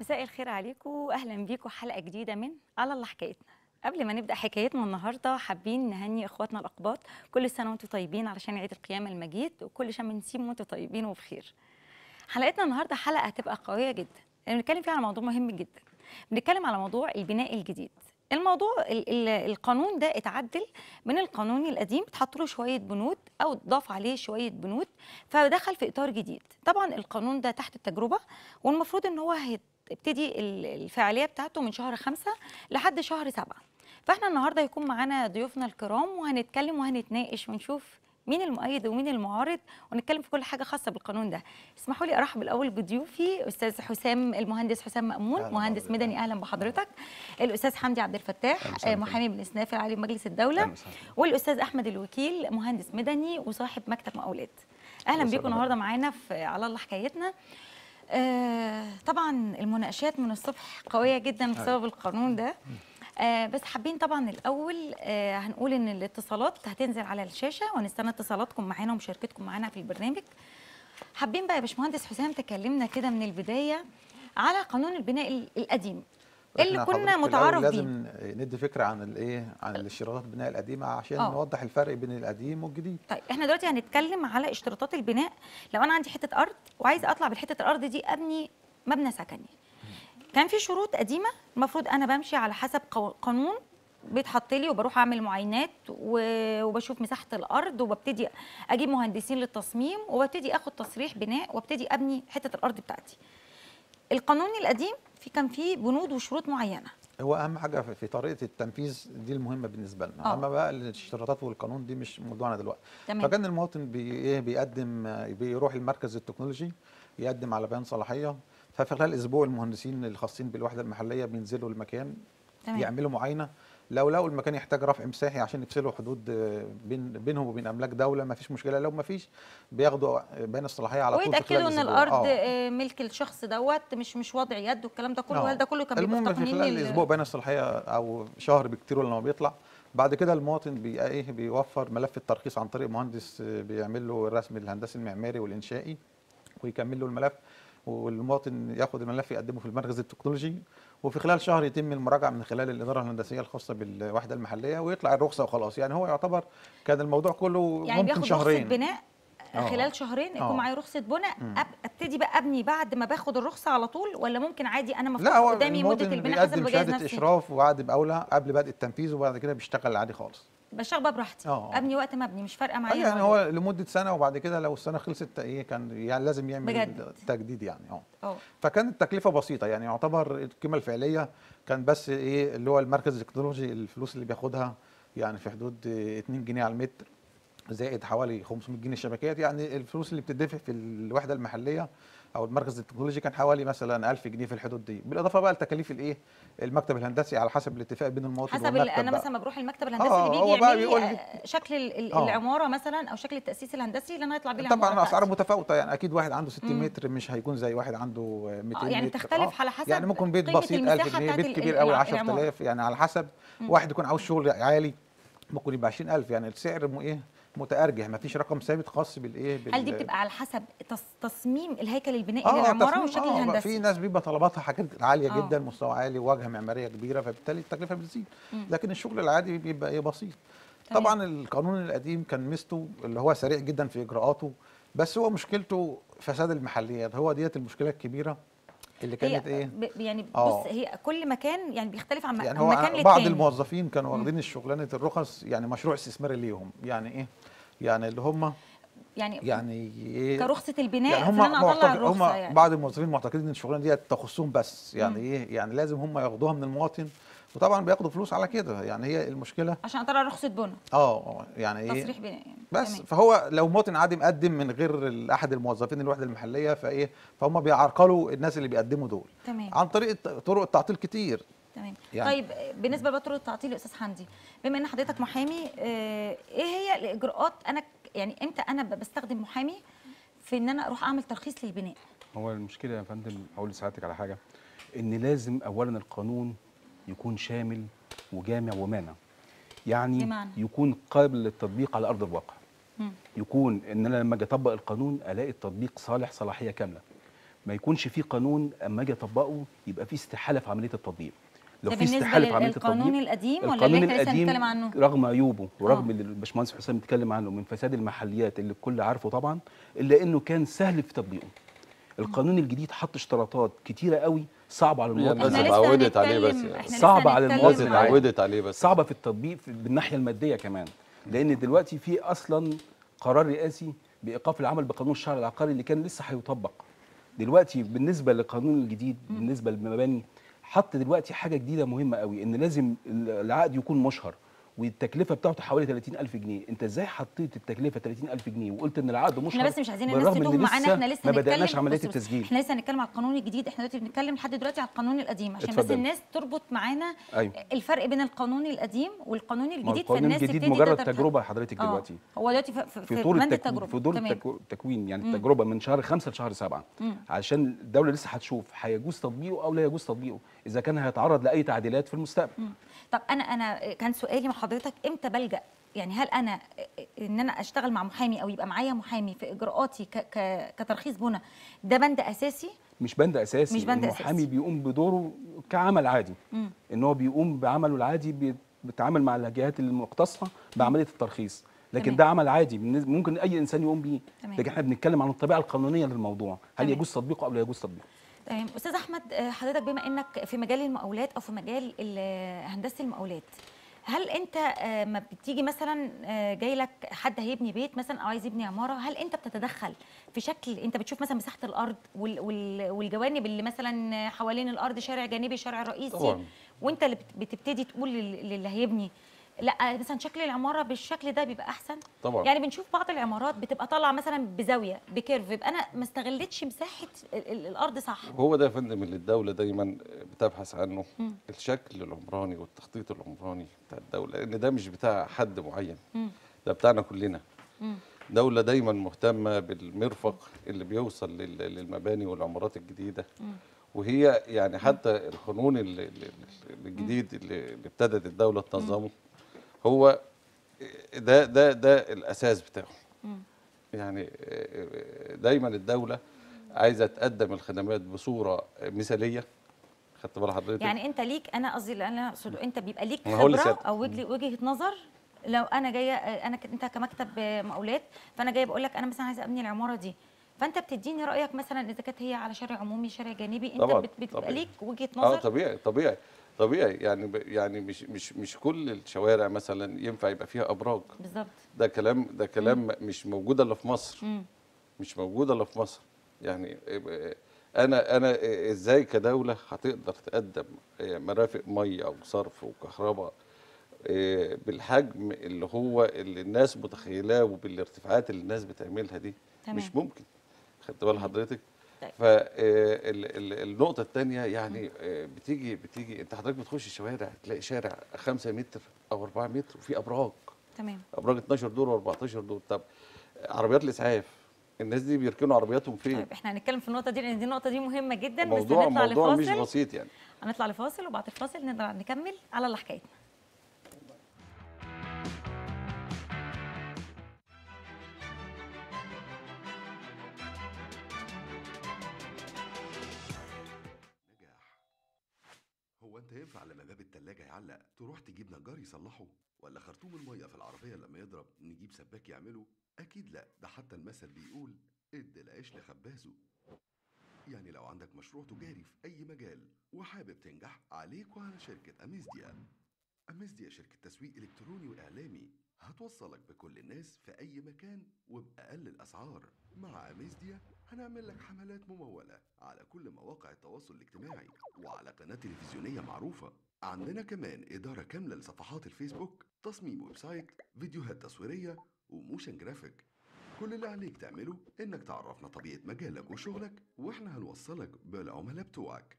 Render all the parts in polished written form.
مساء الخير عليكم، اهلا بيكم حلقه جديده من على الله حكايتنا. قبل ما نبدا حكايتنا النهارده حابين نهني اخواتنا الاقباط كل سنه وانتم طيبين علشان عيد القيامه المجيد، وكل شم نسيم وانتم طيبين وبخير. حلقتنا النهارده حلقه هتبقى قويه جدا، بنتكلم فيها على موضوع مهم جدا. بنتكلم على موضوع البناء الجديد. الموضوع القانون ده اتعدل من القانون القديم، اتحط له شويه بنود او اتضاف عليه شويه بنود، فدخل في اطار جديد. طبعا القانون ده تحت التجربه، والمفروض ان هو هتبتدي الفعاليه بتاعته من شهر 5 لحد شهر 7. فاحنا النهارده هيكون معانا ضيوفنا الكرام، وهنتكلم وهنتناقش ونشوف مين المؤيد ومين المعارض، ونتكلم في كل حاجه خاصه بالقانون ده. اسمحوا لي ارحب الاول بضيوفي، استاذ حسام، المهندس حسام مأمون، مهندس مدني، اهلا بحضرتك. الاستاذ حمدي عبد الفتاح، محامي بالاستئناف العالي بمجلس الدوله. والاستاذ احمد الوكيل، مهندس مدني وصاحب مكتب مقاولات. اهلا بيكم النهارده معانا في على الله حكايتنا. طبعا المناقشات من الصبح قويه جدا بسبب القانون ده. بس حابين طبعا الاول هنقول ان الاتصالات هتنزل على الشاشه، ونستنى اتصالاتكم معانا ومشاركتكم معانا في البرنامج. حابين بقى يا باشمهندس حسام تكلمنا كده من البدايه على قانون البناء القديم اللي كنا متعارف بيه. لازم ندي فكره عن الايه، عن الاشتراطات البناء القديمه عشان نوضح الفرق بين القديم والجديد. طيب احنا دلوقتي هنتكلم على اشتراطات البناء. لو انا عندي حته ارض وعايزه اطلع بالحته الارض دي ابني مبنى سكني، كان في شروط قديمه المفروض انا بمشي على حسب قانون بيتحط لي، وبروح اعمل معاينات وبشوف مساحه الارض، وببتدي اجيب مهندسين للتصميم، وببتدي اخد تصريح بناء، وابتدي ابني حته الارض بتاعتي. القانون القديم كان فيه بنود وشروط معينه. هو اهم حاجه في طريقه التنفيذ دي المهمه بالنسبه لنا. اما بقى الاشتراطات والقانون دي مش موضوعنا دلوقتي. فكان المواطن بيقدم، بيروح المركز التكنولوجي يقدم على بيان صلاحيه، ففي خلال اسبوع المهندسين الخاصين بالوحده المحليه بينزلوا المكان يعملوا معاينه. لو لقوا المكان يحتاج رفع مساحي عشان يفصلوا حدود بينهم وبين املاك دوله، ما فيش مشكله. لو ما فيش بياخدوا بيان الصلاحيه على طول ويتاكدوا ان الارض ملك الشخص دوت، مش وضع يد والكلام ده كله. هل ده كله كان بيبقى المهم في خلال اسبوع بيان الصلاحيه او شهر بكتير لما بيطلع. بعد كده المواطن بيوفر ملف الترخيص عن طريق مهندس بيعمل له الرسم الهندسي المعماري والانشائي ويكمل له الملف، والمواطن ياخد الملف يقدمه في المركز التكنولوجي، وفي خلال شهر يتم المراجعه من خلال الاداره الهندسيه الخاصه بالوحده المحليه، ويطلع الرخصه وخلاص. يعني هو يعتبر كان الموضوع كله يعني ممكن شهرين، رخصة بناء خلال شهرين يكون معايا رخصه بناء. ابتدي بقى ابني بعد ما باخد الرخصه على طول، ولا ممكن عادي انا مفتوح قدامي مده البناء حسب ما بجهز نفسي؟ اشراف وعقد بقاوله قبل بدء التنفيذ، وبعد كده بيشتغل عادي خالص. بشتغل بقى براحتي، ابني وقت ما ابني، مش فارقه معايا. يعني هو لمده سنه، وبعد كده لو السنه خلصت كان يعني لازم يعمل بجد تجديد يعني. فكانت التكلفه بسيطه، يعني يعتبر القيمه الفعليه كان بس اللي هو المركز التكنولوجي الفلوس اللي بياخدها يعني في حدود 2 جنيه على المتر، زائد حوالي 500 جنيه شبكات. يعني الفلوس اللي بتدفع في الوحده المحليه او المركز التكنولوجي كان حوالي مثلا 1000 جنيه في الحدود دي، بالاضافه بقى لتكاليف المكتب الهندسي على حسب الاتفاق بين المواطن والمكتب. انا مثلا ما بروح المكتب الهندسي اللي بيجي يعمل لي شكل العماره مثلا، او شكل التاسيس الهندسي اللي انا هيطلع بيه العماره. طبعا الاسعار متفاوته، يعني اكيد واحد عنده 60 متر مش هيكون زي واحد عنده 200 يعني متر. بتختلف على حسب، يعني ممكن بيت بسيط 1000 جنيه، بيت كبير قوي 10000، يعني على حسب. واحد يكون عاوز شغل عالي ممكن يبقى 20000. يعني السعر متأرجح، ما فيش رقم ثابت خاص هل دي بتبقى على حسب تصميم الهيكل البنائي للعماره والشكل الهندسي؟ في ناس بيبقى طلباتها حاجات عاليه جدا، مستوى عالي وواجهه معماريه كبيره، فبالتالي التكلفه بتزيد. لكن الشغل العادي بيبقى بسيط. طبعا القانون القديم كان ميزته اللي هو سريع جدا في اجراءاته، بس هو مشكلته فساد المحليات. هو ديت المشكله الكبيره اللي كانت يعني بص، هي كل مكان يعني بيختلف عن يعني مكان للتاني. بعض الموظفين كانوا واخدين الشغلانه الرخص يعني مشروع استثماري ليهم. يعني يعني اللي هم يعني كرخصه البناء، يعني هم اطلع الرخصه. يعني بعض الموظفين معتقدين ان الشغلانه دي تخصهم بس، يعني يعني لازم هم ياخدوها من المواطن، وطبعا بياخدوا فلوس على كده. يعني هي المشكله عشان اطلع رخصه بناء. يعني تصريح بناء يعني. بس تمام. فهو لو مواطن عادي مقدم من غير احد الموظفين الوحده المحليه فهم بيعرقلوا الناس اللي بيقدموا دول. تمام. عن طريق طرق التعطيل كتير. تمام. يعني طيب بالنسبه لطرق التعطيل يا استاذ حمدي، بما ان حضرتك محامي، ايه هي الاجراءات؟ انا يعني امتى انا بستخدم محامي في ان انا اروح اعمل ترخيص للبناء؟ هو المشكله يا فندم، اقول لسعادتك على حاجه، ان لازم اولا القانون يكون شامل وجامع ومانع. يعني بمعنى يكون قابل للتطبيق على ارض الواقع. يكون ان انا لما اجي اطبق القانون الاقي التطبيق صالحيه كامله. ما يكونش في قانون اما اجي اطبقه يبقى في استحاله في عمليه التطبيق. لو في استحاله في عمليه التطبيق القانون القديم ولا اللي احنا لسه بنتكلم عنه؟ رغم عيوبه ورغم اللي الباشمهندس حسام بيتكلم عنه من فساد المحليات اللي الكل عارفه طبعا، الا انه كان سهل في تطبيقه. القانون الجديد حط اشتراطات كتيره قوي صعبه على المواطن. الناس اتعودت عليه بس صعبه على المواطن، اتعودت عليه بس صعبه في التطبيق بالناحيه الماديه كمان، لان دلوقتي في اصلا قرار رئاسي بايقاف العمل بقانون الشهر العقاري اللي كان لسه هيطبق. دلوقتي بالنسبه للقانون الجديد بالنسبه للمباني حط دلوقتي حاجه جديده مهمه قوي، ان لازم العقد يكون مشهر والتكلفه بتاعته حوالي 30,000 جنيه. انت ازاي حطيت التكلفه 30,000 جنيه وقلت ان العقد مشهر؟ احنا بس مش عايزين الناس تتوه معانا، احنا لسه ما بدأناش عمليه التسجيل. احنا لسه هنتكلم على القانون الجديد، احنا دلوقتي بنتكلم لحد دلوقتي على القانون القديم عشان بس الناس تربط معانا. أيوة. الفرق بين القانون القديم والقانون الجديد، فالناس الجديد مجرد تجربه حضرتك دلوقتي. هو دلوقتي في دور التجربه، في دور التكوين يعني التجربه من شهر 5 لشهر 7 عشان الدوله لسه هتشوف هيجوز تطبيقه او لا يجوز تطبيقه اذا كان هيتعرض لاي تعديلات في المستقبل. طب انا كان سؤالي مع حضرتك، امتى بلجأ؟ يعني هل انا ان انا اشتغل مع محامي او يبقى معايا محامي في اجراءاتي كترخيص بنى ده بند اساسي؟ مش بند اساسي، مش بند المحامي أساسي. بيقوم بدوره كعمل عادي. ان هو بيقوم بعمله العادي، بيتعامل مع الجهات المختصه بعمليه الترخيص، لكن تمام. ده عمل عادي ممكن اي انسان يقوم بيه، لكن احنا بنتكلم عن الطبيعه القانونيه للموضوع، هل تمام. يجوز تطبيقه او لا يجوز تطبيقه. تمام. استاذ احمد، حضرتك بما انك في مجال المقاولات او في مجال هندسه المقاولات، هل انت ما بتيجي مثلا جاي لك حد هيبني بيت مثلا او عايز يبني عماره، هل انت بتتدخل في شكل، انت بتشوف مثلا مساحه الارض والجوانب اللي مثلا حوالين الارض، شارع جانبي شارع رئيسي طبعا. وانت اللي بتبتدي تقول للي هيبني لا مثلا شكل العماره بالشكل ده بيبقى احسن طبعا. يعني بنشوف بعض العمارات بتبقى طالعه مثلا بزاويه بكيرف، يبقى انا ما استغلتش مساحه الارض صح. هو ده يا فندم اللي الدوله دايما بتبحث عنه، الشكل العمراني والتخطيط العمراني بتاع الدوله، لان ده مش بتاع حد معين، ده بتاعنا كلنا. دوله دايما مهتمه بالمرفق اللي بيوصل للمباني والعمارات الجديده. وهي يعني حتى القانون الجديد اللي ابتدت الدوله تنظمه هو ده الاساس بتاعه. يعني دايما الدوله عايزه تقدم الخدمات بصوره مثاليه. خدت بال حضرتك؟ يعني انت ليك، انا قصدي اللي انا اقصده انت بيبقى ليك خبره او وجهه نظر. لو انا جايه انت كمكتب مقاولات، فانا جايه بقول لك انا مثلا عايزه ابني العماره دي، فانت بتديني رايك مثلا اذا كانت هي على شارع عمومي شارع جانبي، انت بتبقى ليك وجهه نظر. طبيعي يعني مش كل الشوارع مثلا ينفع يبقى فيها ابراج. بالظبط. ده كلام مش موجود الا في مصر. مش موجود الا في مصر. يعني انا ازاي كدوله هتقدر تقدم مرافق ميه او صرف وكهرباء بالحجم اللي الناس متخيلاه وبالارتفاعات اللي الناس بتعملها دي؟ تمام. مش ممكن. خدت بال حضرتك؟ فالنقطة الثانية يعني بتيجي انت حضرتك بتخش الشوارع تلاقي شارع 5 متر او 4 متر وفي ابراج. تمام. ابراج 12 دور و14 دور. طب عربيات الاسعاف الناس دي بيركنوا عربياتهم فين؟ طيب احنا هنتكلم في النقطة دي لان دي النقطة دي مهمة جدا. موضوع مش بسيط يعني. هنطلع لفاصل وبعد الفاصل نقدر نكمل على اللي حكايتنا. هو انت ينفع لما باب التلاجة يعلق تروح تجيب نجار يصلحه؟ ولا خرطوم المية في العربية لما يضرب نجيب سباك يعمله؟ أكيد لأ، ده حتى المثل بيقول ادي العيش لخبازه. يعني لو عندك مشروع تجاري في أي مجال وحابب تنجح، عليك وعلى شركة أميزديا. أميزديا شركة تسويق إلكتروني وإعلامي هتوصلك بكل الناس في أي مكان وبأقل الأسعار. مع أميزديا هنعمل لك حملات ممولة على كل مواقع التواصل الاجتماعي وعلى قناة تلفزيونية معروفة. عندنا كمان إدارة كاملة لصفحات الفيسبوك، تصميم ويب سايت، فيديوهات تصويرية وموشن جرافيك. كل اللي عليك تعمله إنك تعرفنا طبيعة مجالك وشغلك وإحنا هنوصلك بالعملاء بتوعك.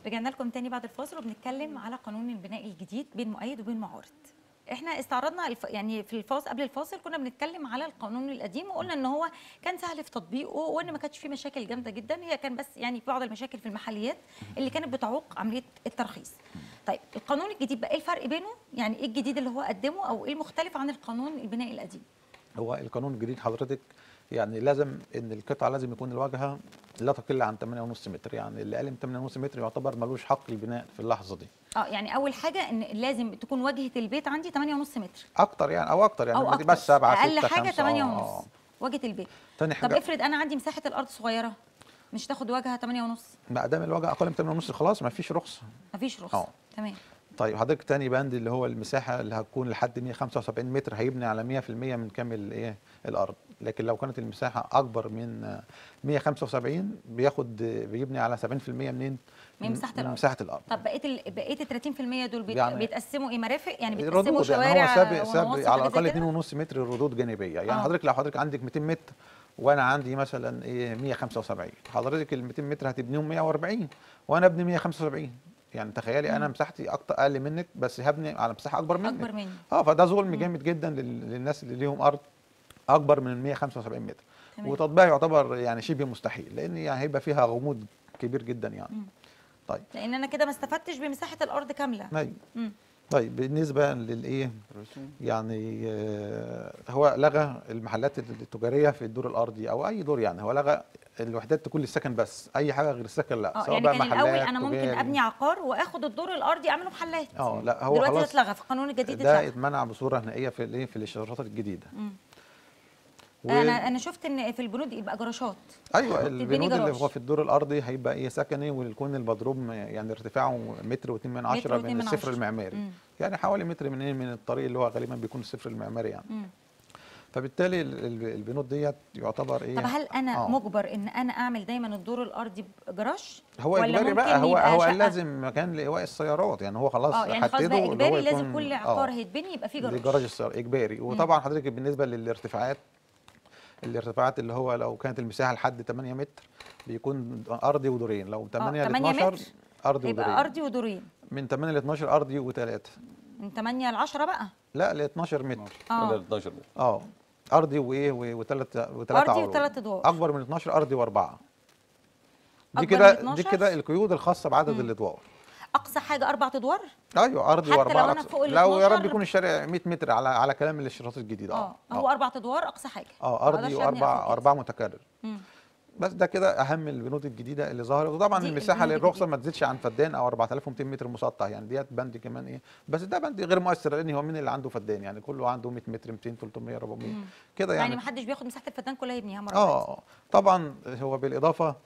رجعنا لكم تاني بعد الفاصل وبنتكلم على قانون البناء الجديد بين مؤيد وبين معارض. احنا استعرضنا يعني في الفاصل قبل الفاصل كنا بنتكلم على القانون القديم وقلنا ان هو كان سهل في تطبيقه وان ما كانش فيه مشاكل جامده جدا، هي كان بس يعني بعض المشاكل في المحليات اللي كانت بتعوق عمليه الترخيص. طيب القانون الجديد بقى ايه الفرق بينه؟ يعني ايه الجديد اللي هو قدمه او ايه المختلف عن القانون البنائي القديم؟ هو القانون الجديد حضرتك يعني لازم ان القطعه لازم يكون الواجهه لا تقل عن 8.5 متر، يعني اللي اقل من 8.5 متر يعتبر ملوش حق البناء في اللحظه دي. يعني اول حاجه ان لازم تكون واجهه البيت عندي 8.5 متر اكتر يعني او اكتر يعني أو ما تبقاش 7 اقل 6 حاجه 5 8.5 واجهه البيت. تاني طب حاجه افرض انا عندي مساحه الارض صغيره مش تاخد واجهه 8.5؟ ما دام الواجهه اقل من 8.5 خلاص ما فيش رخصه. مفيش رخصه. تمام. طيب حضرتك تاني بند اللي هو المساحه اللي هتكون لحد 175 متر هيبني على 100% من كامل الارض، لكن لو كانت المساحه اكبر من 175 بيبني على 70% من مساحه الارض. طب بقيه ال 30% دول يعني بيتقسموا ايه؟ مرافق يعني بيتقسموا ردود شوارع يعني هو ساب على الاقل 2.5 متر ردود جانبيه، يعني حضرتك لو حضرتك عندك 200 متر وانا عندي مثلا 175، حضرتك ال 200 متر هتبنيهم 140 وانا ابني 175، يعني تخيلي انا مساحتي اقل منك بس هبني على مساحه اكبر منك. فده ظلم جامد جدا للناس اللي ليهم ارض اكبر من 175 متر. وتطبيقها يعتبر يعني شبه مستحيل لان يعني هيبقى فيها غموض كبير جدا يعني. طيب لان انا كده ما استفدتش بمساحه الارض كامله. ايوه. طيب بالنسبه للايه يعني هو لغى المحلات التجاريه في الدور الارضي او اي دور، يعني هو لغى الوحدات تكون للسكن بس، اي حاجه غير السكن لا. سواء يعني بقى كان الاول انا ممكن ابني عقار واخد الدور الارضي اعمله محلات. لا هو دلوقتي خلاص اتلغى في القانون الجديد، ده اتمنع بصوره نهائيه في الاشارات الجديده. انا شفت ان في البنود يبقى جراشات. ايوه البنود اللي هو في الدور الارضي هيبقى سكني ويكون البدروم يعني ارتفاعه 1.2 متر من الصفر المعماري. يعني حوالي متر من الطريق اللي هو غالبا بيكون الصفر المعماري يعني. فبالتالي البنود ديت يعتبر طب هل انا مجبر ان انا اعمل دايما الدور الارضي بجراج؟ هو اجباري بقى، هو لازم مكان لايواء السيارات، يعني هو خلاص يعني خلاص بقى اجباري لازم كل عقار هيتبني يبقى فيه جراج. جراج السيارات اجباري. وطبعا حضرتك بالنسبه للارتفاعات اللي هو لو كانت المساحه لحد 8 متر بيكون ارضي ودورين، لو 8 ل 12 ارضي ودورين. يبقى ارضي ودورين. من 8 ل 12 ارضي وثلاثه. من 8 ل 10 بقى؟ لا ل 12 متر. ل 12 متر. ارضي وثلاث ارضي وثلاث ادوار. اكبر من 12 ارضي واربعه. دي كده القيود الخاصه بعدد الادوار. اقصى حاجه 4 ادوار؟ ايوه ارضي واربعه. لو انا فوق ال 12 لو يا رب يكون الشارع 100 متر على كلام الاشارات الجديده. هو 4 ادوار اقصى حاجه. ارضي واربعه متكرر. بس ده كده اهم البنود الجديده اللي ظهرت. وطبعا المساحه للرخصه ما تزيدش عن فدان او 4200 متر مسطح، يعني ديت بند كمان بس ده بند غير مؤثر لان هو مين اللي عنده فدان؟ يعني كله عنده 100 متر 200 300 400 كده يعني ما حدش بياخد مساحه الفدان كلها يبنيها مره واحده. طبعا هو بالاضافه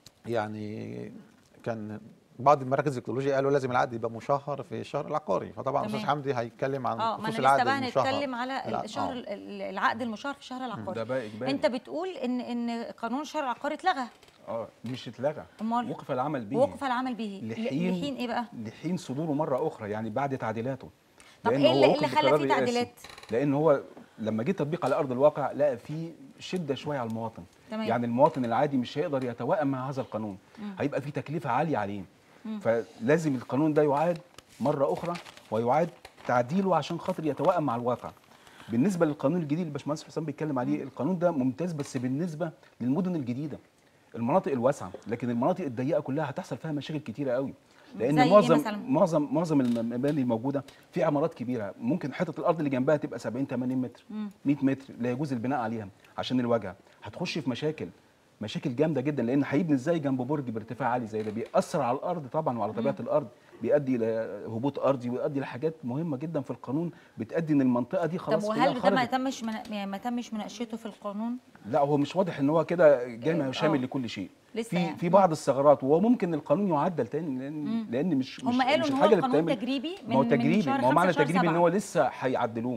يعني كان بعض المراكز التكنولوجيا قالوا لازم العقد يبقى مشهر في الشهر العقاري، فطبعا استاذ حمدي هيتكلم عن خصوص العقد المشهر. هنتكلم على الشهر العقد المشهر في الشهر العقاري. ده بقى اجباري. انت بتقول ان قانون الشهر العقاري اتلغى. مش اتلغى، وقف العمل به. لحين ايه بقى؟ لحين صدوره مره اخرى، يعني بعد تعديلاته. طب ايه اللي خلى فيه تعديلات؟ لان هو لما جه تطبيق على ارض الواقع لقى فيه شده شويه على المواطن. تمام. يعني المواطن العادي مش هيقدر يتوائم مع هذا القانون، هيبقى فيه تكلفه عاليه عليه. فلازم القانون ده يعاد مره اخرى ويعاد تعديله عشان خاطر يتوائم مع الواقع. بالنسبه للقانون الجديد اللي الباشمهندس حسام بيتكلم عليه، القانون ده ممتاز بس بالنسبه للمدن الجديده، المناطق الواسعه، لكن المناطق الضيقه كلها هتحصل فيها مشاكل كتيره قوي. لان معظم المباني الموجوده في عمارات كبيره، ممكن حته الارض اللي جنبها تبقى 70 80 متر 100 متر لا يجوز البناء عليها عشان الواجهه. هتخش في مشاكل جامده جدا، لان هيبني ازاي جنب برج بارتفاع عالي زي ده؟ بيأثر على الارض طبعا وعلى طبيعه الارض، بيؤدي الى هبوط ارضي ويؤدي لحاجات مهمه جدا في القانون بتؤدي ان المنطقه دي خلاص. طب وهل ده ما تمش مناقشته في القانون؟ لا هو مش واضح ان هو كده جامع وشامل لكل شيء. لسه في بعض الثغرات وممكن القانون يعدل تاني لان مش هم قالوا ان هو القانون تجريبي ما هو معنى تجريبي ان هو لسه هيعدلوه.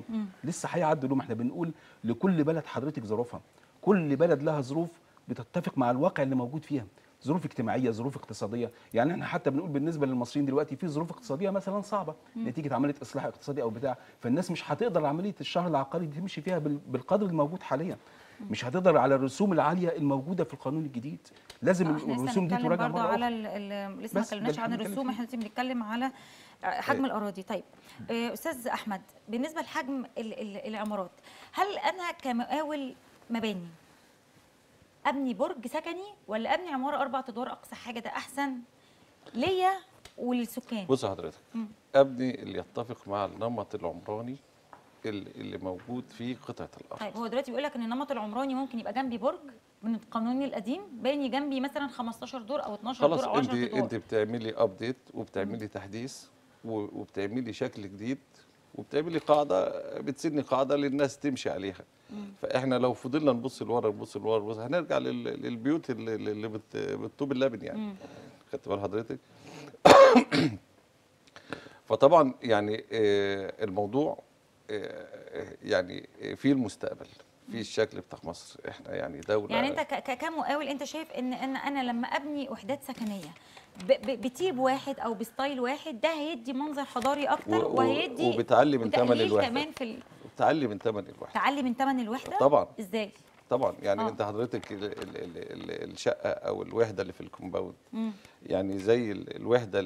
ما احنا بنقول لكل بلد حضرتك ظروفها، كل بلد لها ظروف بتتفق مع الواقع اللي موجود فيها. ظروف اجتماعيه، ظروف اقتصاديه. يعني احنا حتى بنقول بالنسبه للمصريين دلوقتي في ظروف اقتصاديه مثلا صعبه نتيجه عمليه اصلاح اقتصادي او بتاع، فالناس مش هتقدر عمليه الشهر العقاري دي تمشي فيها بالقدر الموجود حاليا. مش هتقدر على الرسوم العاليه الموجوده في القانون الجديد، لازم الرسوم دي تراجع مره على أخرى. لسه ما اتكلمناش عن الرسوم، احنا لسه بنتكلم على حجم الاراضي. طيب استاذ احمد، بالنسبه لحجم العمارات، هل انا كمقاول مباني ابني برج سكني ولا ابني عماره 4 ادوار اقصى حاجه، ده احسن ليا وللسكان؟ بص حضرتك، ابني اللي يتفق مع النمط العمراني اللي موجود في قطعه الارض. طيب هو دلوقتي بيقول لك ان النمط العمراني ممكن يبقى جنبي برج من القانون القديم، باني جنبي مثلا 15 دور او 12 دور خلاص، او 10 دور. انت بتعملي ابديت وبتعملي تحديث وبتعملي شكل جديد وبتعملي قاعده، بتسني قاعده للناس تمشي عليها. فاحنا لو فضلنا نبص لورا نبص لورا هنرجع للبيوت اللي بالطوب اللبن يعني. خدت بال حضرتك؟ فطبعا يعني الموضوع يعني في المستقبل، في الشكل بتاع مصر. احنا يعني دوله، يعني انت كمقاول انت شايف ان انا لما ابني وحدات سكنيه بتيب واحد او بستايل واحد، ده هيدي منظر حضاري اكتر وهيدي وبتعلي من ثمن الوحده كمان في بتعلي من ثمن الوحده. تعلي من ثمن الوحده طبعا. ازاي؟ طبعا يعني انت حضرتك الشقه او الوحده اللي في الكومباوند يعني زي الوحده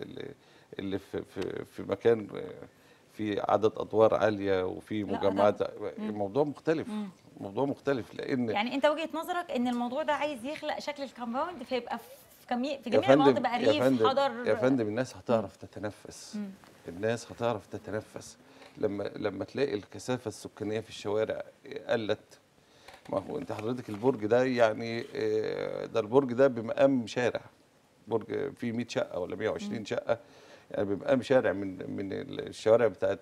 اللي في مكان في عدد ادوار عاليه وفي مجمعات. الموضوع مختلف. موضوع مختلف، لان يعني انت وجهه نظرك ان الموضوع ده عايز يخلق شكل الكومباوند فيبقى في جميع المناطق بقى ريف حضر. يا فندم الناس هتعرف تتنفس. الناس هتعرف تتنفس لما تلاقي الكثافه السكانيه في الشوارع قلت. ما هو انت حضرتك البرج ده يعني ده البرج ده بمقام شارع، برج فيه 100 شقه ولا 120 شقه، يعني بمقام شارع من الشوارع بتاعت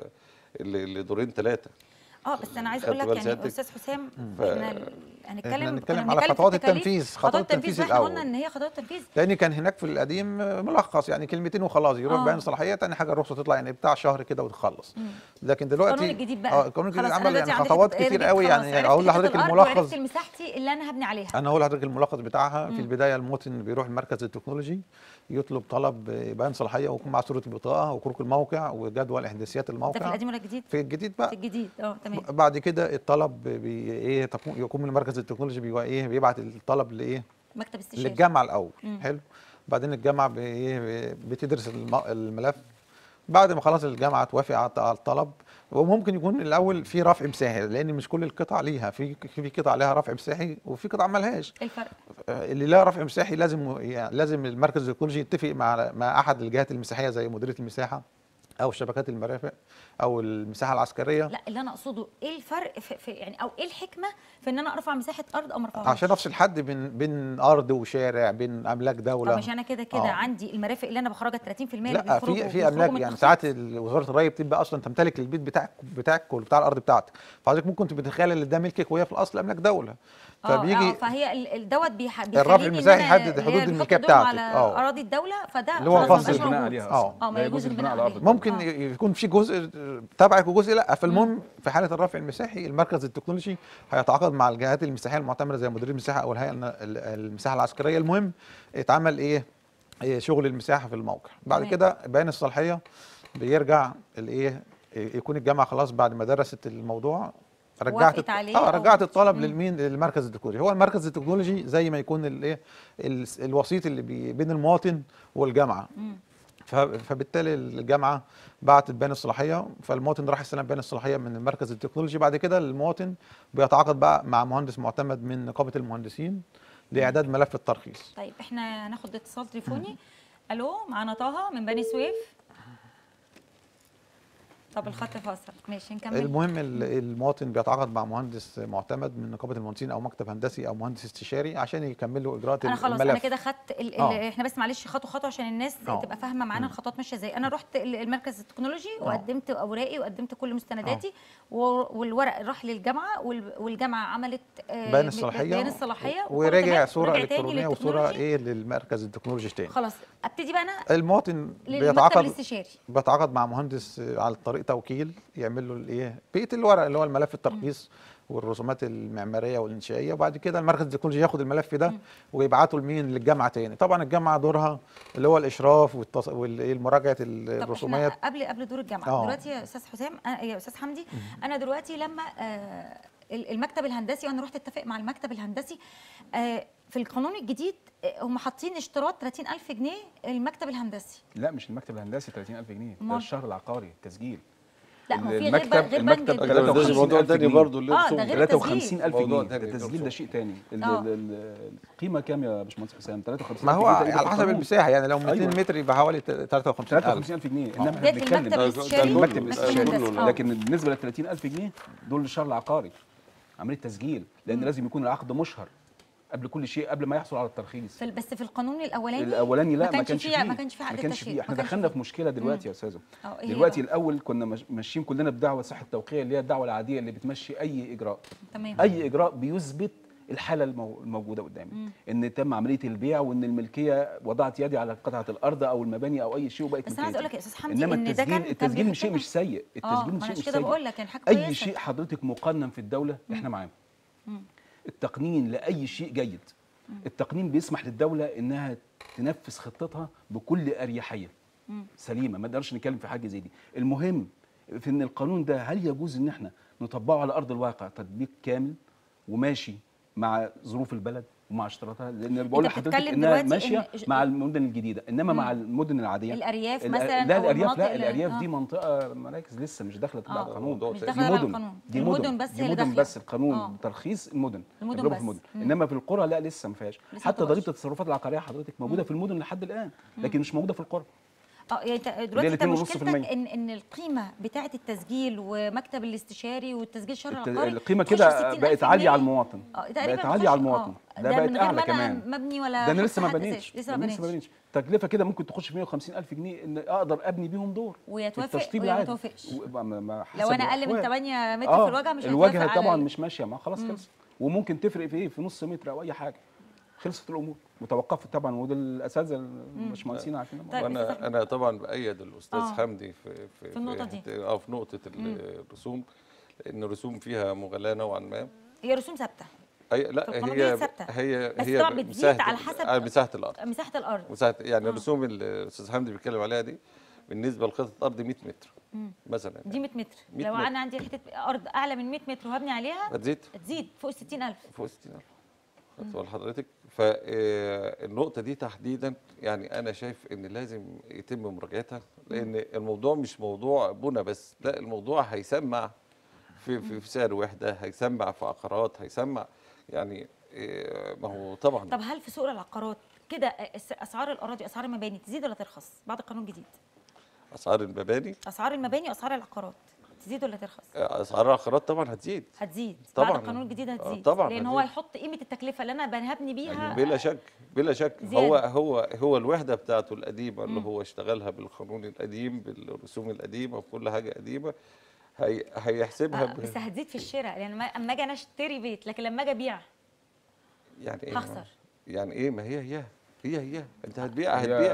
اللي دورين 3. بس انا عايز اقول لك يعني استاذ حسام، احنا هنتكلم على خطوات التنفيذ. خطوات التنفيذ احنا قلنا ان هي خطوات تنفيذ، لان كان هناك في القديم ملخص يعني كلمتين وخلاص، يروح بيان صلاحيه، تاني حاجه الرخصه تطلع يعني بتاع شهر كده وتخلص. لكن دلوقتي القانون الجديد بقى القانون الجديد عمل يعني خطوات كتير قوي. يعني اقول لحضرتك الملخص، عرفت مساحتي اللي انا هبني عليها. انا هقول لحضرتك الملخص بتاعها. في البدايه المواطن بيروح المركز التكنولوجي يطلب طلب بيان صلاحيه ويكون مع صوره البطاقه وكروك الموقع وجدول احداثيات الموقع. ده في القديم ولا الجديد؟ في الجديد بقى. في الجديد تمام. بعد كده الطلب يكون من المركز التكنولوجي بيبعت الطلب مكتب استشاري للجامعه الاول. حلو. بعدين الجامعه بتدرس الملف. بعد ما خلاص الجامعه توافق على الطلب، وممكن يكون الاول في رفع مساحي، لان مش كل القطع ليها، في قطع لها رفع مساحي وفي قطع ما لهاش. ايه الفرق؟ اللي لها رفع مساحي لازم المركز التكنولوجي يتفق مع احد الجهات المساحيه زي مديريه المساحه او شبكات المرافق او المساحه العسكريه. لا، اللي انا اقصده ايه الفرق في يعني، او ايه الحكمه في ان انا ارفع مساحه ارض او ما ارفعهاش؟ عشان افصل حد بين ارض وشارع، بين املاك دوله. طب مش انا كده عندي المرافق اللي انا بخرجها 30% اللي لا، في املاك يعني ساعات وزاره الري بتبقى اصلا تمتلك البيت بتاعك وبتاع الارض بتاعتك، فحضرتك ممكن تتخيل ان ده ملكك وهي في الاصل املاك دوله. فبيجي فهي دوت الرفع المساحي يحدد حدود الملكيه بتاعتك على اراضي الدوله، فده اللي هو فصل البناء عليها. ما يجوز البناء على الارض. ممكن يكون في جزء تبعك وجزء لا. فالمهم في حاله الرفع المساحي المركز التكنولوجي هيتعاقد مع الجهات المساحيه المعتمده زي مديريه المساحه او الهيئه المساحه العسكريه. المهم يتعمل شغل المساحه في الموقع. بعد كده بيان الصلاحيه بيرجع يكون الجامعه خلاص بعد ما درست الموضوع رجعت الطلب للمركز التكنولوجي. هو المركز التكنولوجي زي ما يكون الوسيط اللي بين المواطن والجامعه. فبالتالي الجامعه بعتت بيان الصلاحيه، فالمواطن راح يستلم بيان الصلاحيه من المركز التكنولوجي. بعد كده المواطن بيتعاقد بقى مع مهندس معتمد من نقابه المهندسين لاعداد ملف الترخيص. طيب احنا هناخد اتصال تليفوني. الو، معانا طه من بني سويف. طب الخط فاصل، ماشي نكمل. المهم المواطن بيتعاقد مع مهندس معتمد من نقابه المهندسين او مكتب هندسي او مهندس استشاري عشان يكمل له اجراءات الملف. انا خلاص انا كده خدت احنا بس معلش خطوه عشان الناس تبقى فاهمه معانا الخطوات ماشيه ازاي. انا رحت المركز التكنولوجي وقدمت اوراقي وقدمت كل مستنداتي والورق راح للجامعه والجامعه عملت بيان الصلاحيه ورجع صوره الكترونيه وصوره للمركز التكنولوجي تاني. خلاص ابتدي بقى انا المواطن بيتعاقد مع مهندس على طريقه توكيل يعمل له الايه بقيه الورق اللي هو الملف الترخيص والرسومات المعماريه والانشائيه، وبعد كده المركز التكنولوجي ياخد الملف ده ويبعته لمين؟ للجامعه تاني. طبعا الجامعه دورها اللي هو الاشراف والمراجعه الرسومات. طب احنا قبل دور الجامعه دلوقتي يا استاذ حسام، يا استاذ حمدي، انا دلوقتي لما المكتب الهندسي، وانا رحت اتفق مع المكتب الهندسي في القانون الجديد هم حاطين اشتراط 30,000 جنيه المكتب الهندسي. لا مش المكتب الهندسي 30,000 جنيه، ده الشهر العقاري التسجيل. لا ما في المكتب غير بند ده موضوع تاني برضه اللي ده غير 53,000 جنيه. ده التسجيل ده شيء تاني. القيمه كام يا باشمهندس حسام؟ 53,000 ما هو جنيه على حسب المساحه، يعني لو 200 متر يبقى حوالي 53,000 جنيه. انما ده احنا بنتكلم المكتب الاستشاري، لكن بالنسبه لل 30,000 جنيه دول للشهر العقاري عمليه تسجيل، لان لازم يكون العقد مشهر قبل كل شيء، قبل ما يحصل على الترخيص. بس في القانون الاولاني لا ما كانش فيه عقد تشغيل. احنا دخلنا في مشكله دلوقتي يا استاذه. دلوقتي الاول كنا ماشيين كلنا بدعوه صحه التوقيع اللي هي الدعوه العاديه اللي بتمشي اي اجراء. تمام. اي اجراء بيثبت الحاله الموجوده قدامي، ان تم عمليه البيع وان الملكيه وضعت يدي على قطعه الارض او المباني او اي شيء وبقت بس انا عايز اقول لك يا استاذ حمدي انما ان ده كان التسجيل مش شيء مش سيء. التسجيل مش شيء مش كده بقول لك يعني حاجه كويسه. اي شيء حضرتك مقنن في الدوله احنا معاه. التقنين لاي شيء جيد. التقنين بيسمح للدوله انها تنفذ خطتها بكل اريحيه سليمه، ما نقدرش نتكلم في حاجه زي دي. المهم في ان القانون ده هل يجوز ان احنا نطبقه على ارض الواقع تطبيق كامل وماشي مع ظروف البلد ومع اشتراطها، لان بقول لحضرتك انها ماشيه مع المدن الجديده، انما مع المدن العاديه الارياف مثلا. لا الارياف لا، الارياف دي منطقه مراكز لسه مش داخله تبع القانون. دي مدن بس القانون ترخيص المدن بس. انما في القرى لا لسه ما فيهاش. حتى ضريبه التصرفات العقاريه حضرتك موجوده في المدن لحد الان، لكن مش موجوده في القرى. يعني دلوقتي انت مشكلتك ان القيمه بتاعه التسجيل ومكتب الاستشاري والتسجيل الشهري العقاري القيمه كده بقت عاليه على المواطن. بقت عاليه على المواطن. ده بقت اعلى كمان. مبني ولا ده انا لسه ما بنيتش. تكلفه كده ممكن تخش في 150,000 جنيه ان اقدر ابني بيهم دور. ويتوافق ولا ما توافقش؟ لو انا اقل من 8 متر في الواجهه مش هيتوافق. الواجهه طبعا مش ماشيه، ما خلاص خلص. وممكن تفرق في ايه؟ في نص متر او اي حاجه. خلصت الامور وتوقفت طبعا، وده الاساتذه المهندسين عارفين. وانا طبعا بايد الاستاذ حمدي في النقطه دي. في نقطه الرسوم، لان الرسوم فيها مغالاه نوعا ما. هي رسوم ثابته. لا هي طبعا بتزيد على حسب مساحه الارض. يعني آه. الرسوم اللي الاستاذ حمدي بيتكلم عليها دي بالنسبه لقطعه ارض 100 متر مثلا. دي 100 متر. لو انا عندي حته ارض اعلى من 100 متر وهبني عليها هتزيد فوق 60,000. فوق 60,000 خدت حضرتك. فالنقطه دي تحديدا يعني انا شايف ان لازم يتم مراجعتها، لان الموضوع مش موضوع بنى بس، لا الموضوع هيسمع في سعر وحده، هيسمع في عقارات، هيسمع يعني ما هو طبعا. طب هل في سوق العقارات كده اسعار الاراضي اسعار المباني تزيد ولا ترخص بعد القانون الجديد؟ اسعار المباني واسعار العقارات تزيد ولا ترخص؟ اسعار العقارات طبعا هتزيد طبعا بعد القانون الجديد هتزيد طبعا، لان هو هيحط قيمه التكلفه اللي انا هبني بيها بلا شك زيادة. هو الوحده بتاعته القديمه اللي هو اشتغلها بالقانون القديم بالرسوم القديمه وكل حاجه قديمه هيحسبها بس هتزيد في الشراء، لان اما اجي انا اشتري بيت لكن لما اجي ابيع يعني ايه هخسر. يعني ايه؟ ما هي انت هتبيع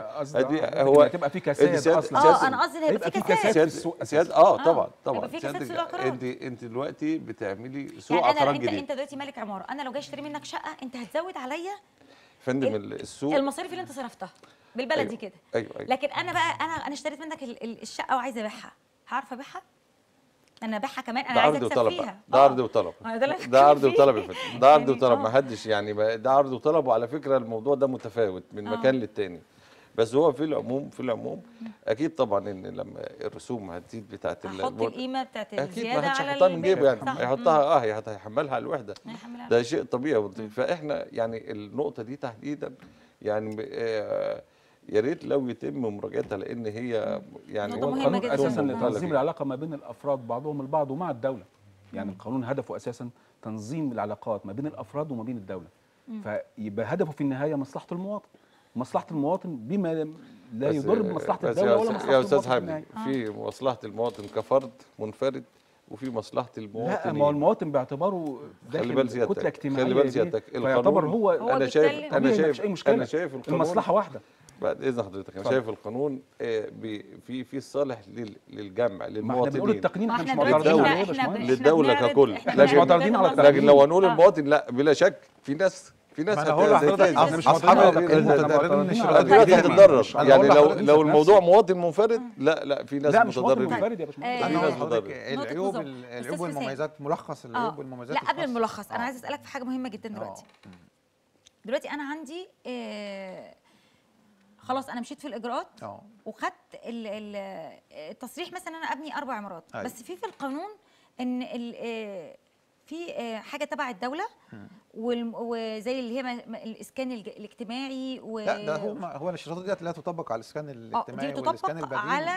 هو هتبقى في كساد اصلا. انا قصدي هيبقى في كساد طبعا هيبقى في كساد في العقارات. انت دلوقتي بتعملي سوق يعني عقارات جديد. انت دلوقتي مالك عماره، انا لو جاي اشتري منك شقه انت هتزود عليا فندم السوق المصاريف اللي انت صرفتها بالبلدي كده. أيوة. لكن انا بقى انا اشتريت منك الشقه وعايزه ابيعها، هعرف ابيعها؟ انا ابيعها كمان، انا عايزه اكسب فيها. ده عرض وطلب ده عرض وطلب يا فندم، ده عرض وطلب، ما حدش يعني ده عرض وطلب. وعلى فكره الموضوع ده متفاوت من مكان للتاني، بس هو في العموم اكيد طبعا ان لما الرسوم هتزيد بتاعت هحط القيمه بتاعت اكيد الزياده ما حدش على هيحطها من جيبه، يعني صح. هيحطها هيحملها على الوحده، ده شيء طبيعي. فاحنا يعني النقطه دي تحديدا يعني يا ريت لو يتم مراجعتها، لان هي يعني هو القانون اساسا لتنظيم العلاقه ما بين الافراد بعضهم البعض ومع الدوله. يعني القانون هدفه اساسا تنظيم العلاقات ما بين الافراد وما بين الدوله. فيبقى هدفه في النهايه مصلحه المواطن. مصلحه المواطن بما لا يضر بمصلحه الدوله ولا مصلحه يا استاذ حمدي. في مصلحه المواطن كفرد منفرد، وفي مصلحه المواطن. لا ما هو المواطن باعتباره داخل كتله اجتماعيه. خلي بال سيادتك فيعتبر هو انا شايف المصلحه واحده. بعد اذن حضرتك انا شايف القانون في الصالح للجمع ما احنا بنقول للمواطنين التقنين، ما احنا احنا مش دلوقتي معترضين عليه يا احنا باشمهندس. للدولة بنعرض- ككل. احنا مش معترضين على بنعرض- لكن لو هنقول المواطن لا بلا شك في ناس ما انا هقول لحضرتك احنا مش اصحاب معترضين المتضررين على الاشتراكات دلوقتي دي هتتضرر أنا يعني هقول لحضرتك لو نفسي. الموضوع مواطن منفرد لا في ناس لا مش مواطن متضررين. منفرد يا باشمهندس. آه، في انا ناس هقول لحضرتك متضررة. نقطة العيوب نظر. العيوب أستاذ حسام. والمميزات، ملخص العيوب والمميزات لا قبل الخاصة. الملخص انا عايزه اسالك في حاجه مهمه جدا دلوقتي. دلوقتي انا عندي خلاص انا مشيت في الاجراءات وخدت التصريح مثلا انا ابني 4 عمارات. أيوة. بس في القانون ان في حاجه تبع الدوله وزي اللي هي الاسكان الاجتماعي لا ده هو الاشتراطات ديت لا تطبق على الاسكان الاجتماعي دي والاسكان تطبق البديل. على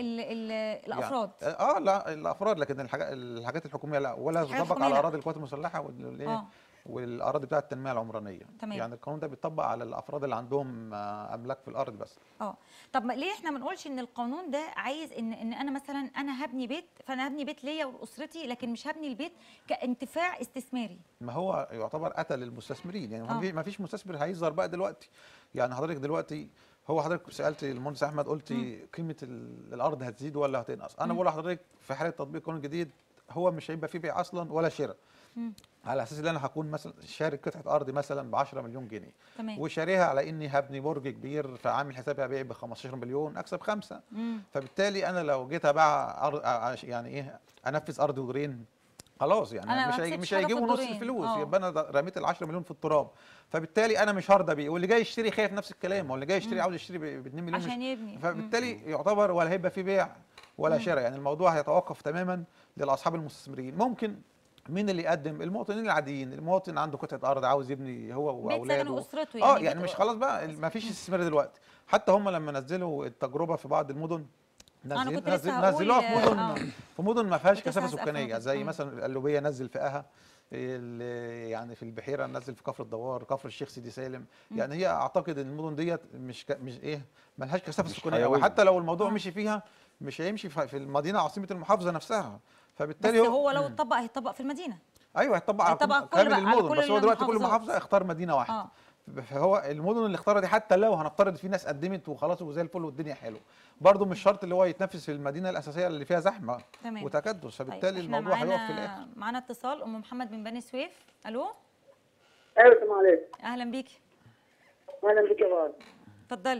الافراد. يعني لا الافراد، لكن الحاجات الحكوميه لا، ولا تطبق على اراضي القوات المسلحه والاراضي بتاعه التنميه العمرانيه. تمام. يعني القانون ده بيطبق على الافراد اللي عندهم املاك في الارض بس. طب ليه احنا ما نقولش ان القانون ده عايز ان انا مثلا انا هبني بيت، فانا هبني بيت ليا ولاسرتي، لكن مش هبني البيت كانتفاع استثماري. ما هو يعتبر قتل المستثمرين، يعني ما فيش مستثمر هيظهر بقى دلوقتي. يعني حضرتك دلوقتي حضرتك سالت المهندس احمد قلتي قيمه الارض هتزيد ولا هتنقص. انا بقول لحضرتك في حاله تطبيق القانون الجديد هو مش هيبقى فيه بيع اصلا ولا شراء. على اساس ان انا هكون مثلا شارك قطعه ارض مثلا ب 10 مليون جنيه. تمام. وشاريها على اني هبني برج كبير، فعامل حسابي هبيع ب 15 مليون اكسب 5. فبالتالي انا لو جيت ابيع يعني ايه انفذ ارض ودورين خلاص، يعني مش هيجيبوا نص الفلوس، يبقى انا رميت ال 10 مليون في التراب. فبالتالي انا مش هرضى بيه، واللي جاي يشتري خايف نفس الكلام، واللي جاي يشتري عاوز يشتري ب 2 مليون عشان يبني. فبالتالي يعتبر ولا هيبقى فيه بيع ولا شراء. يعني الموضوع هيتوقف تماما لاصحاب المستثمرين. ممكن مين اللي يقدم؟ المواطنين العاديين. المواطن عنده قطعه ارض عاوز يبني هو واولاده واسرته، يعني مش خلاص بقى ما فيش استثمار دلوقتي. حتى هم لما نزلوا التجربه في بعض البلدان نزلوها في مدن ما فيهاش كثافه سكانيه، زي مثلا القلوبيه نزل فيها، يعني في البحيره نزل في كفر الدوار، كفر الشيخ سيدي سالم. يعني هي اعتقد ان المدن ديت مش ما لهاش كثافه سكانيه، وحتى لو الموضوع مشي فيها مش هيمشي في المدينه عاصمه المحافظه نفسها. فبالتالي بس هو لو اتطبق هيتطبق في المدينه. ايوه هيتطبق كامل المدن، بس هو دلوقتي كل محافظه اختار مدينه واحده. فهو المدن اللي اختارها دي حتى لو هنفترض في ناس قدمت وخلاص وزي الفل والدنيا حلوه، برضه مش شرط اللي هو يتنفذ في المدينه الاساسيه اللي فيها زحمه وتكدس. فبالتالي الموضوع هيقف في الاخر. معانا اتصال ام محمد من بني سويف. الو. ايوه السلام عليكم. اهلا بيكي. اهلا بيكي يا غالي. اتفضلي.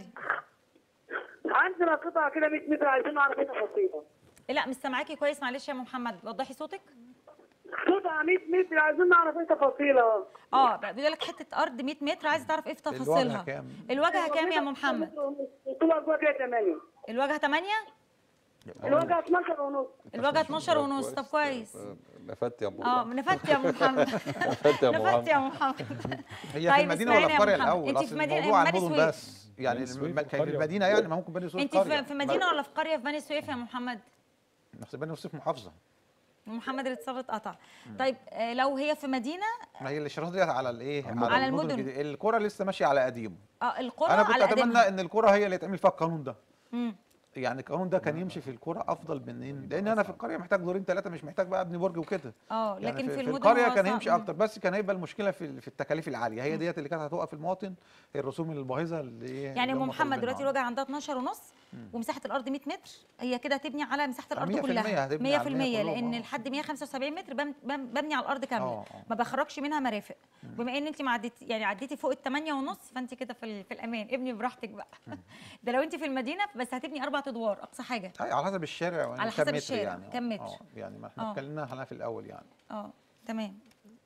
عندنا قطعه كده 100 متر عايزين نعرف ايه تفاصيلها. لا مش سامعاكي كويس، معلش يا ام محمد وضحي صوتك. قطعه 100 متر عايزين نعرف ايه تفاصيلها. بيقول لك حته ارض 100 متر عايز تعرف ايه في تفاصيلها. الواجهه كام يا ام محمد؟ طول الواجهه 8. الواجهه 8؟ الواجهه 12 ونص. الواجهه 12 ونص. طب كويس. نفدت يا ام محمد. نفدت يا ام محمد. نفدت يا ام محمد. هي في المدينه ولا في القريه الاول؟ انت في مدينه بني سويف بس، يعني في المدينه يعني ما ممكن بني سويف قريه. انت في مدينه ولا في قريه في بني سويف يا ام محمد؟ نفس بني سويف محافظه. محمد الاتصال اتقطع. طيب لو هي في مدينه، ما هي الاشارات ديت على الايه؟ على المدن. القرى لسه ماشيه على قديمه. القرى انا كنت على اتمنى ان القرى هي اللي يتعمل فيها القانون ده. يعني القانون ده كان يمشي في القرى افضل من لان انا في القريه محتاج دورين ثلاثه، مش محتاج بقى ابني برج وكده. لكن يعني في القريه كان يمشي اكتر، بس كان هيبقى المشكله في التكاليف العاليه، هي ديت اللي كانت هتوقف المواطن، الرسوم الباهظه اللي يعني ام محمد دلوقتي الواجهه عندها 12 ونص ومساحه الارض 100 متر، هي كده هتبني على مساحه الارض كلها 100%، لان لحد 175 متر ببني على الارض كامله، ما بخرجش منها مرافق. بما ان انت عديتي فوق ال8 ونص، فانت كده في الامان، ابني براحتك بقى. ده لو انت في المدينه بس هتبني 4 ادوار اقصى حاجه. على حسب الشارع، على حسب الشارع يعني كم متر. يعني ما احنا اتكلمنا عنها في الاول يعني. تمام.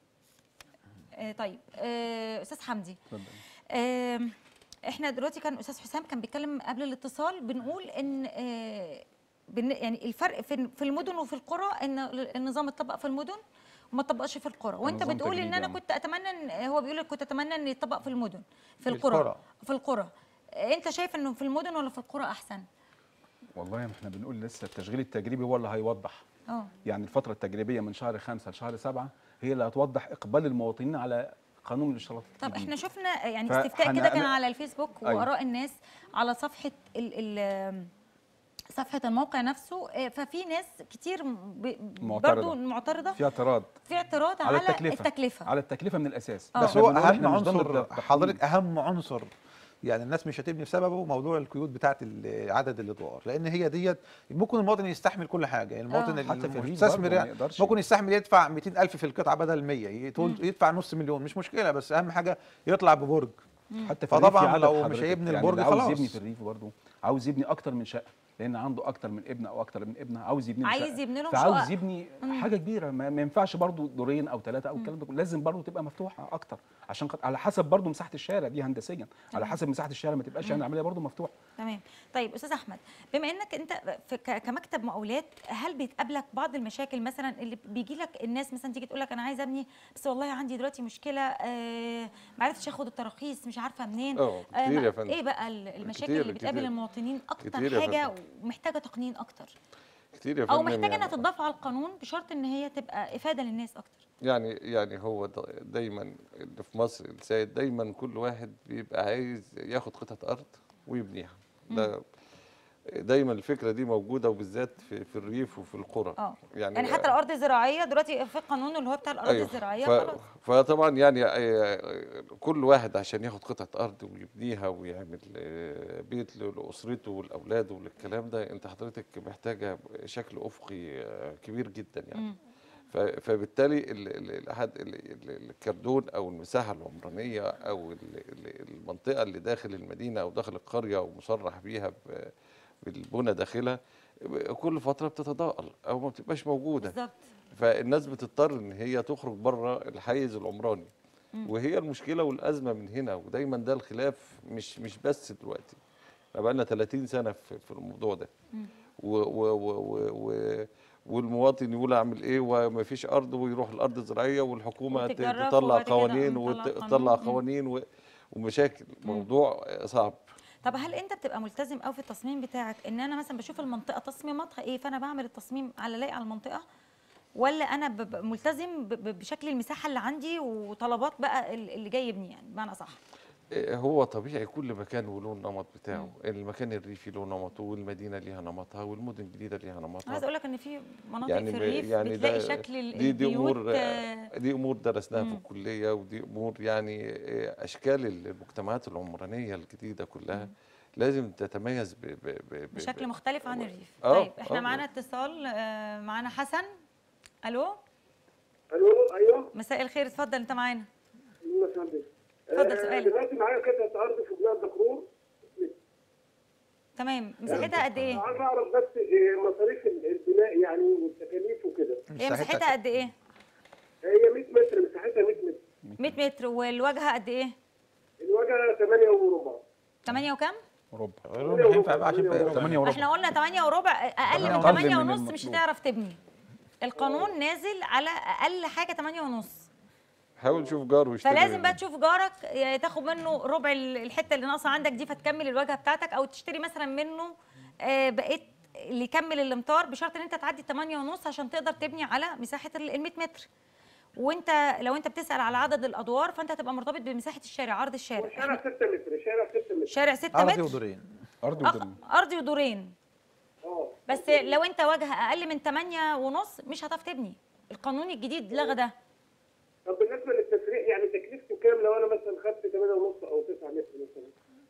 طيب استاذ حمدي، احنا دلوقتي كان استاذ حسام كان بيتكلم قبل الاتصال، بنقول ان يعني الفرق في المدن وفي القرى ان النظام اتطبق في المدن وما اتطبقش في القرى، وانت بتقول ان انا كنت اتمنى هو بيقول لك كنت اتمنى ان يتطبق في المدن، في القرى. انت شايف انه في المدن ولا في القرى احسن؟ والله احنا بنقول لسه التشغيل التجريبي هو اللي هيوضح. يعني الفتره التجريبيه من شهر 5 لشهر 7 هي اللي هتوضح اقبال المواطنين على قانون الاشتراطات. طب احنا شفنا يعني استفتاء كده كان على الفيسبوك واراء الناس على صفحه صفحه الموقع نفسه، ففي ناس كتير برضه معترضه، في اعتراض على التكلفه على التكلفه من الاساس. بس هو اهم عنصر حضرتك، اهم عنصر يعني الناس مش هتبني بسببه موضوع القيود بتاعه عدد الادوار، لان هي ديت ممكن المواطن يستحمل كل حاجه. يعني المواطن حتى في الريف المستثمر برضه ما يعني يقدرش. ممكن يستحمل يدفع 200,000 في القطعه بدل 100، يدفع نص مليون مش مشكله، بس اهم حاجه يطلع ببرج. حتى في الريف في فطبعا عدد لو مش حضرتك، هيبني يعني البرج اللي عاوز خلاص. يبني في الريف برضه عاوز يبني اكتر من شقه، لان عنده اكتر من ابن او اكتر من ابنه عاوز يبني له عايز شقة. يبني لهم فعاوز شقق. يبني حاجه كبيره، ما ينفعش برضه دورين او ثلاثه او الكلام ده كله، لازم برضه تبقى مفتوحه اكتر، عشان على حسب برضه مساحه الشارع دي هندسيا، على حسب مساحه الشارع ما تبقاش يعني العمليه برضه مفتوحه. تمام. طيب استاذ احمد، بما انك انت كمكتب مقاولات، هل بيتقابلك بعض المشاكل مثلا اللي بيجي لك الناس مثلا تيجي تقول لك انا عايزه ابني بس والله عندي دلوقتي مشكله، ما عرفتش اخد التراخيص، مش عارفه منين؟ كتير يا فندم. ايه بقى المشاكل كتير اللي بتقابل كتير. المواطنين كتير اكتر يا حاجه فندم. ومحتاجه تقنين اكتر، كتير يا او فندم. محتاجه انها يعني تضاف على القانون بشرط ان هي تبقى افاده للناس اكتر؟ يعني هو دايما اللي في مصر السيد دايما كل واحد بيبقى عايز ياخد قطعة أرض ويبنيها. ده دايما الفكرة دي موجودة، وبالذات في الريف وفي القرى. يعني حتى الارض الزراعيه دلوقتي في القانون اللي هو بتاع الاراضي أيوه. الزراعيه خلاص. فطبعا يعني كل واحد عشان ياخد قطعة أرض ويبنيها ويعمل بيت لأسرته ولأولاده وللكلام ده، أنت حضرتك محتاجة شكل أفقي كبير جدا يعني. فبالتالي الكردون او المساحه العمرانيه او المنطقه اللي داخل المدينه او داخل القريه ومصرح بيها بالبنى داخلها كل فتره بتتضاءل او ما بتبقاش موجوده. بالظبط. فالناس بتضطر ان هي تخرج بره الحيز العمراني، وهي المشكله والازمه من هنا. ودايما ده الخلاف مش بس دلوقتي، احنا بقى لنا 30 سنه في الموضوع ده. والمواطن يقول اعمل ايه وما فيش ارض، ويروح الارض الزراعيه والحكومه تطلع قوانين وتطلع قوانين ومشاكل. موضوع صعب. طب هل انت بتبقى ملتزم قوي في التصميم بتاعك، ان انا مثلا بشوف المنطقه تصميماتها ايه فانا بعمل التصميم على لايق على المنطقه، ولا انا ببقى ملتزم بشكل المساحه اللي عندي وطلبات بقى اللي جاي يبني، يعني بمعنى صح؟ هو طبيعي كل مكان وله النمط بتاعه. المكان الريفي له نمطه، والمدينه ليها نمطها، والمدن الجديده ليها نمطها. عايز اقول لك ان في مناطق يعني في الريف يعني بتلاقي شكل البيوت دي امور درسناها في الكليه، ودي امور يعني اشكال المجتمعات العمرانيه الجديده كلها لازم تتميز بشكل مختلف عن الريف. طيب احنا معانا اتصال، معانا حسن. الو. ايوه مساء الخير، اتفضل انت معانا. اتفضل سؤالك. دلوقتي معايا قطعه ارض في بلاد دكرور. تمام. مساحتها قد ايه؟ عايز اعرف بس مصاريف البناء يعني والتكاليف وكده. هي مساحتها قد ايه؟ هي 100 متر، مساحتها 100 متر. 100 متر. والواجهه قد ايه؟ الواجهه 8 وربع. 8 وكم؟ ربع. ينفع بقى عشان 8 وربع. احنا قلنا 8 وربع، اقل من 8 ونص مش هتعرف تبني. القانون نازل على اقل حاجه 8 ونص. حاول تشوف جار واشتري فلازم بقى تشوف جارك تاخد منه ربع الحته اللي ناقصه عندك دي فتكمل الواجهه بتاعتك، او تشتري مثلا منه بقيت اللي يكمل الامتار، بشرط ان انت تعدي 8 ونص عشان تقدر تبني على مساحه ال 100 متر. وانت لو انت بتسال على عدد الادوار فانت هتبقى مرتبط بمساحه الشارع، عرض الشارع. شارع 6 متر. شارع 6 متر. ارضي ودورين. ارضي ودورين. بس لو انت واجهه اقل من 8 ونص مش هتعرف تبني. القانون الجديد لغى ده. طب بالنسبه للتسريح يعني تكلفته كام لو انا مثلا خدت 8 ونص او 9 متر مثلا؟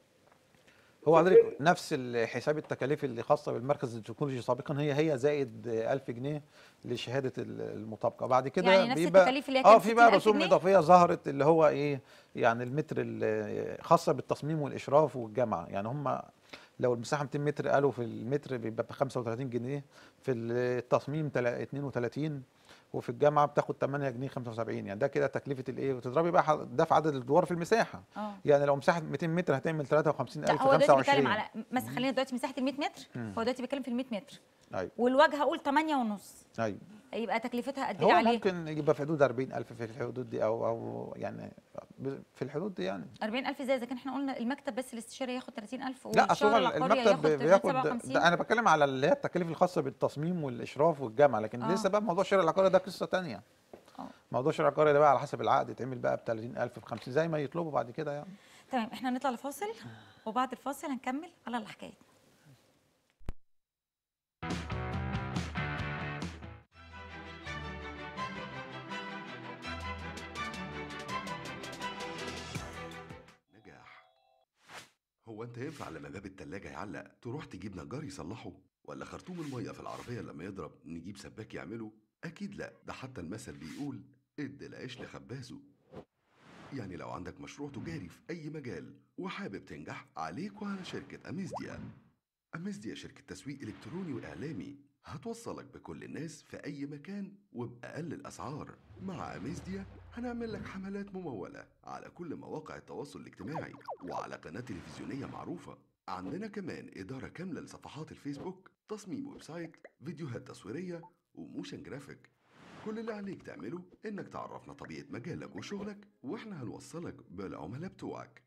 هو حضرتك نفس حساب التكاليف اللي خاصه بالمركز التكنولوجي سابقا هي زائد 1000 جنيه لشهاده المطابقه. بعد كده يعني نفس بيبقى التكاليف اللي هي كانت في بقى 60,000 رسوم جنيه؟ اضافيه ظهرت اللي هو ايه، يعني المتر خاصه بالتصميم والاشراف والجامعه. يعني هم لو المساحه 200 متر قالوا في المتر بيبقى ب 35 جنيه، في التصميم 32، وفي الجامعه بتاخد 8 جنيه 75. يعني ده كده تكلفه الايه، وتضربي بقى ده في عدد الادوار في المساحه. يعني لو مساحه 200 متر هتعمل 53,000 لا هو دلوقتي 25. بيتكلم على مثلا، خلينا دلوقتي مساحه ال 100 متر. هو دلوقتي بيتكلم في ال 100 متر. ايوه. والواجهه قول 8 ونص. ايوه. يبقى تكلفتها قد ايه هو عليه؟ ممكن يبقى في حدود 40,000 في الحدود دي، او يعني في الحدود دي يعني. 40,000 ازاي؟ اذا كان احنا قلنا المكتب بس الاستشاري ياخد 30,000 لا اصل هو المكتب بياخد 57. انا بتكلم على اللي هي التكاليف الخاصه بالتصميم والاشراف والجامعه، لكن لسه بقى موضوع الشارع العقاري ده قصه ثانيه. موضوع الشارع العقاري ده بقى على حسب العقد يتعمل بقى ب 30,000 ب 50 زي ما يطلبوا بعد كده يعني. تمام. احنا هنطلع لفاصل وبعد الفاصل هنكمل على الحكايه. هو انت ينفع لما باب التلاجة يعلق تروح تجيب نجار يصلحه؟ ولا خرطوم المية في العربية لما يضرب نجيب سباك يعمله؟ أكيد لأ، ده حتى المثل بيقول ادي العيش لخبازه. يعني لو عندك مشروع تجاري في أي مجال وحابب تنجح، عليك وعلى شركة أميزديا. أميزديا شركة تسويق إلكتروني وإعلامي هتوصلك بكل الناس في أي مكان وبأقل الأسعار. مع أميزديا هنعمل لك حملات ممولة على كل مواقع التواصل الاجتماعي وعلى قناة تلفزيونية معروفة. عندنا كمان إدارة كاملة لصفحات الفيسبوك، تصميم ويب سايت، فيديوهات تصويرية وموشن جرافيك. كل اللي عليك تعمله إنك تعرفنا طبيعة مجالك وشغلك وإحنا هنوصلك بالعملاء بتوعك.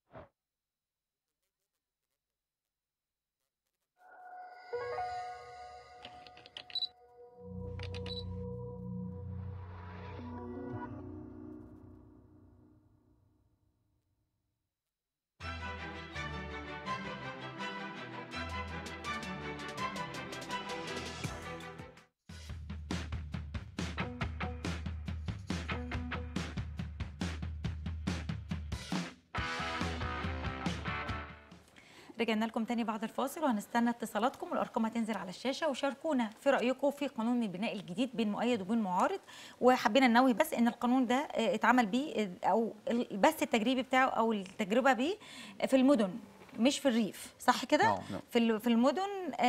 رجعنا لكم تاني بعد الفاصل وهنستنى اتصالاتكم، والارقام هتنزل على الشاشه، وشاركونا في رايكم في قانون البناء الجديد بين مؤيد وبين معارض. وحبينا ننوه بس ان القانون ده اتعمل بيه او بس التجريبي بتاعه او التجربه بيه في المدن مش في الريف، صح كده؟ في المدن.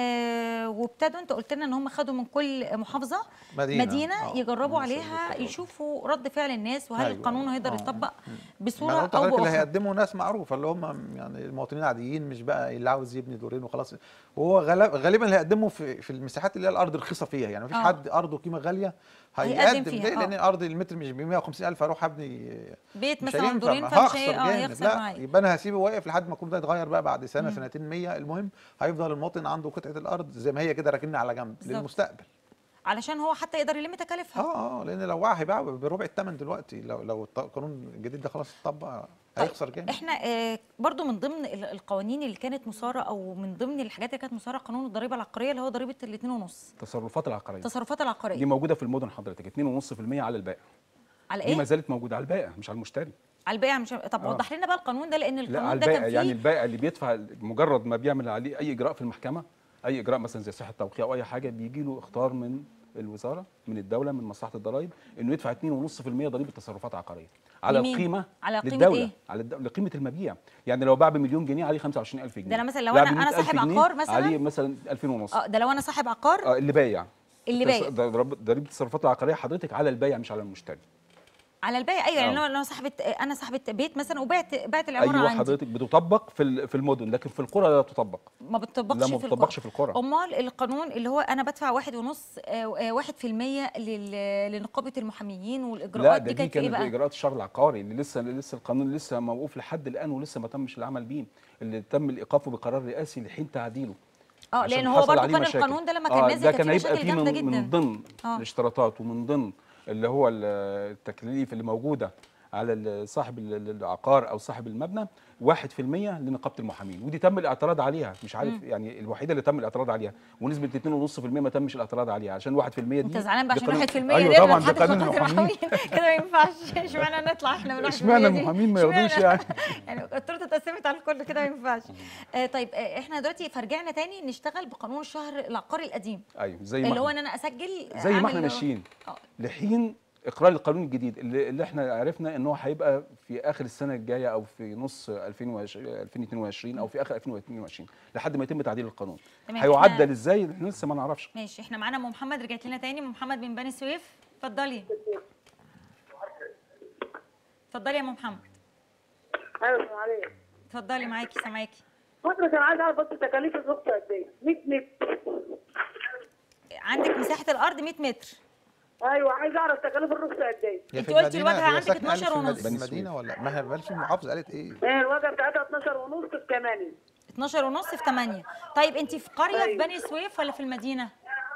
وابتدوا انت قلت لنا ان هم خدوا من كل محافظه مدينه يجربوا عليها يشوفوا رد فعل الناس، وهل القانون هيقدر يطبق بصوره او باخرى. اللي هيقدموا ناس معروفه اللي هم يعني المواطنين العاديين، مش بقى اللي عاوز يبني دورين وخلاص. وهو غالبا اللي هيقدموا في المساحات اللي هي الارض رخيصه فيها، يعني مفيش حد ارضه قيمه غاليه هيقدم ليه؟ لان الارض المتر مش ب 150,000 اروح ابني بيت مثلا دورين فمش هيخسر معايا. يبقى انا هسيبه واقف لحد ما القانون ده يتغير بقى بعد سنه سنتين 100. المهم هيفضل المواطن عنده قطعه الارض زي ما هي كده راكنها على جنب للمستقبل، علشان هو حتى يقدر يلم تكاليفها. لان لو وقع هيباع بربع الثمن دلوقتي. لو القانون الجديد ده خلاص اتطبق هيخسر جامد. احنا برضو من ضمن القوانين اللي كانت مثاره او من ضمن الحاجات اللي كانت مثاره قانون الضريبه العقاريه اللي هو ضريبه ال 2.5 التصرفات العقاريه دي موجوده في المدن حضرتك 2.5% على البائع. على ايه؟ دي ما زالت موجوده على البائع مش على المشتري. على البائع مش طب وضح لنا بقى القانون ده، لان القانون على ده كان فيه يعني البائع اللي بيدفع مجرد ما بيعمل عليه اي اجراء في المحكمه، اي اجراء مثلا زي صحه توقيع او اي حاجه، بيجي له اختار من الوزاره من الدوله من مصلحه الضرائب انه يدفع 2.5% ضريبه تصرفات عقاريه على القيمه للدوله إيه؟ على لقيمه المبيع. يعني لو باع ب1,000,000 جنيه عليه 25,000 جنيه. ده انا مثلا لو انا صاحب عقار مثلا عليه مثلا 2,500. ده لو انا صاحب عقار اللي بايع ضريبه التصرفات العقاريه حضرتك على البايع مش على المشتري. على الباقي ايوه. يعني انا صاحبه بيت مثلا وبعت العماره عندي. عندي. حضرتك بتطبق في المدن، لكن في القرى لا تطبق. ما بتطبقش لا ما بتطبقش في القرى. امال القانون اللي هو انا بدفع 1.5% لنقابه المحاميين والاجراءات دي كانت ايه بقى؟ اجراءات الشهر العقاري اللي لسه القانون لسه موقوف لحد الان ولسه ما تمش العمل بيه، اللي تم ايقافه بقرار رئاسي لحين تعديله. لان هو برضه كان القانون ده لما كان نازل كان هيبقى فيه من ضمن الاشتراطات ومن ضمن اللي هو التكاليف اللي موجوده على صاحب العقار او صاحب المبنى 1% لنقابه المحامين، ودي تم الاعتراض عليها. مش عارف يعني الوحيده اللي تم الاعتراض عليها، ونسبه 2.5% ما تمش الاعتراض عليها عشان 1% دي. انت زعلان بقى عشان 1%؟ ايوه طبعا ده قانون المحامين كده ما ينفعش. اشمعنى نطلع احنا من 1%؟ اشمعنى المحامين ما يرضوش يعني التورته اتقسمت على الكل كده ما ينفعش. طيب احنا دلوقتي فرجعنا تاني نشتغل بقانون الشهر العقاري القديم. ايوه زي ما اللي هو ان انا اسجل زي ما احنا ماشيين لحين اقرار القانون الجديد اللي احنا عرفنا ان هو هيبقى في اخر السنه الجايه او في نص 2022 او في اخر 2022 لحد ما يتم تعديل القانون. هيعدل ازاي احنا لسه ما نعرفش. ماشي. احنا معانا ام محمد، رجعت لنا تاني. ام محمد من بني سويف، اتفضلي. اتفضلي يا ام محمد. ايوه السلام عليكم. اتفضلي معاكي سامعاكي. حضرتك انا عايزه اعرف بس تكاليف الرخصه قد ايه؟ 100 متر. عندك مساحه الارض 100 متر. ايوه عايز اعرف تكاليف الرخصه قد ايه؟ انت قلتي الواجهه عندك 12 ونص. في المدينه ولا ما هي بلاش المحافظه قالت ايه؟ الواجهه بتاعتها 12 ونص في 8. 12 ونص في 8. طيب انت في قريه في بني سويف ولا في المدينه؟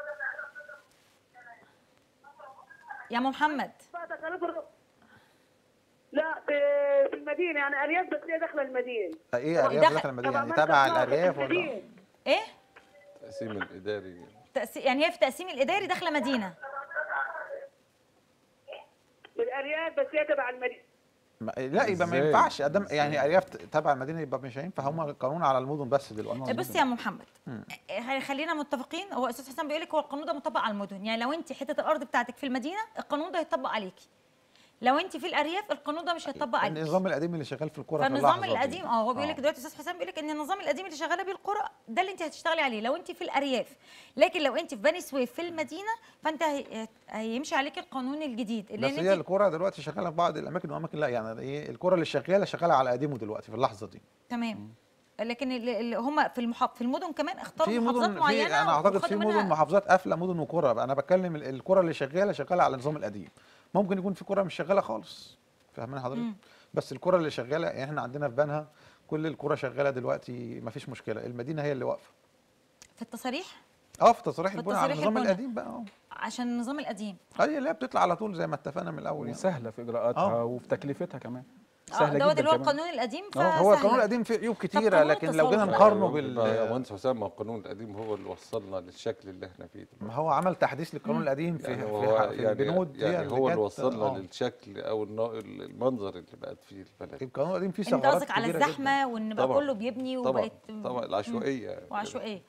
يا ام محمد. تكاليف لا في المدينه، يعني ارياف بس هي داخله المدينه. ايه ارياف داخله المدينه؟ يعني تابعه الارياف ولا ايه؟ التقسيم الاداري. يعني هي في التقسيم الاداري داخله مدينه. الارياف بس هي تبع المدينه. لا يبقى ما إزاي؟ ينفعش ادام إزاي؟ يعني ارياف تبع المدينه يبقى مش هينفع، هم القانون على المدن بس دلوقتي. بص يا ام محمد، خلينا متفقين. هو استاذ حسام بيقول لك هو القانون ده مطبق على المدن، يعني لو انت حته الارض بتاعتك في المدينه القانون ده هيطبق عليكي، لو انت في الارياف القانون ده مش هيطبق عليكي. النظام القديم اللي شغال في القرى في فالنظام اللحظة دي. القديم هو بيقول لك دلوقتي استاذ حسام بيقول لك ان النظام القديم اللي شغاله بيه القرى ده اللي انت هتشتغلي عليه لو انت في الارياف، لكن لو انت في بني سويف في المدينه فانت هيمشي عليك القانون الجديد. بس هي القرى دلوقتي شغاله في بعض الاماكن واماكن لا، يعني ايه القرى اللي شغاله على قديمه دلوقتي في اللحظه دي. تمام. لكن اللي هم في المدن كمان اختاروا في محافظات مدن، معينه. انا اعتقد وخدوا في منها مدن محافظات قافله، مدن وقرى. انا بتكلم القرى اللي شغاله على النظام القديم. ممكن يكون في قرى مش شغاله خالص، فاهمين حضرتك؟ بس القرى اللي شغاله، يعني احنا عندنا في بنها كل القرى شغاله دلوقتي، ما فيش مشكله. المدينه هي اللي واقفه في التصاريح. في تصريح البنى على النظام القديم بقى. عشان النظام القديم هي اللي هي بتطلع على طول زي ما اتفقنا من الاول يعني. وسهله في اجراءاتها وفي تكلفتها كمان. سهله دوت جدا اللي هو كمان. القانون القديم. هو القانون القديم فيه عيوب كتيره، لكن لو جينا نقارنه يا مهندس حسام، ما القانون القديم هو اللي وصلنا للشكل اللي احنا فيه دلوقتي. ما هو عمل تحديث للقانون القديم في يعني البنود يعني هو اللي وصلنا للشكل او المنظر اللي بقت فيه البلد. القانون القديم فيه ثغرات. انت قصدك على الزحمه وان بقى كله بيبني وبقت طبعا العشوائيه وعشوائيه.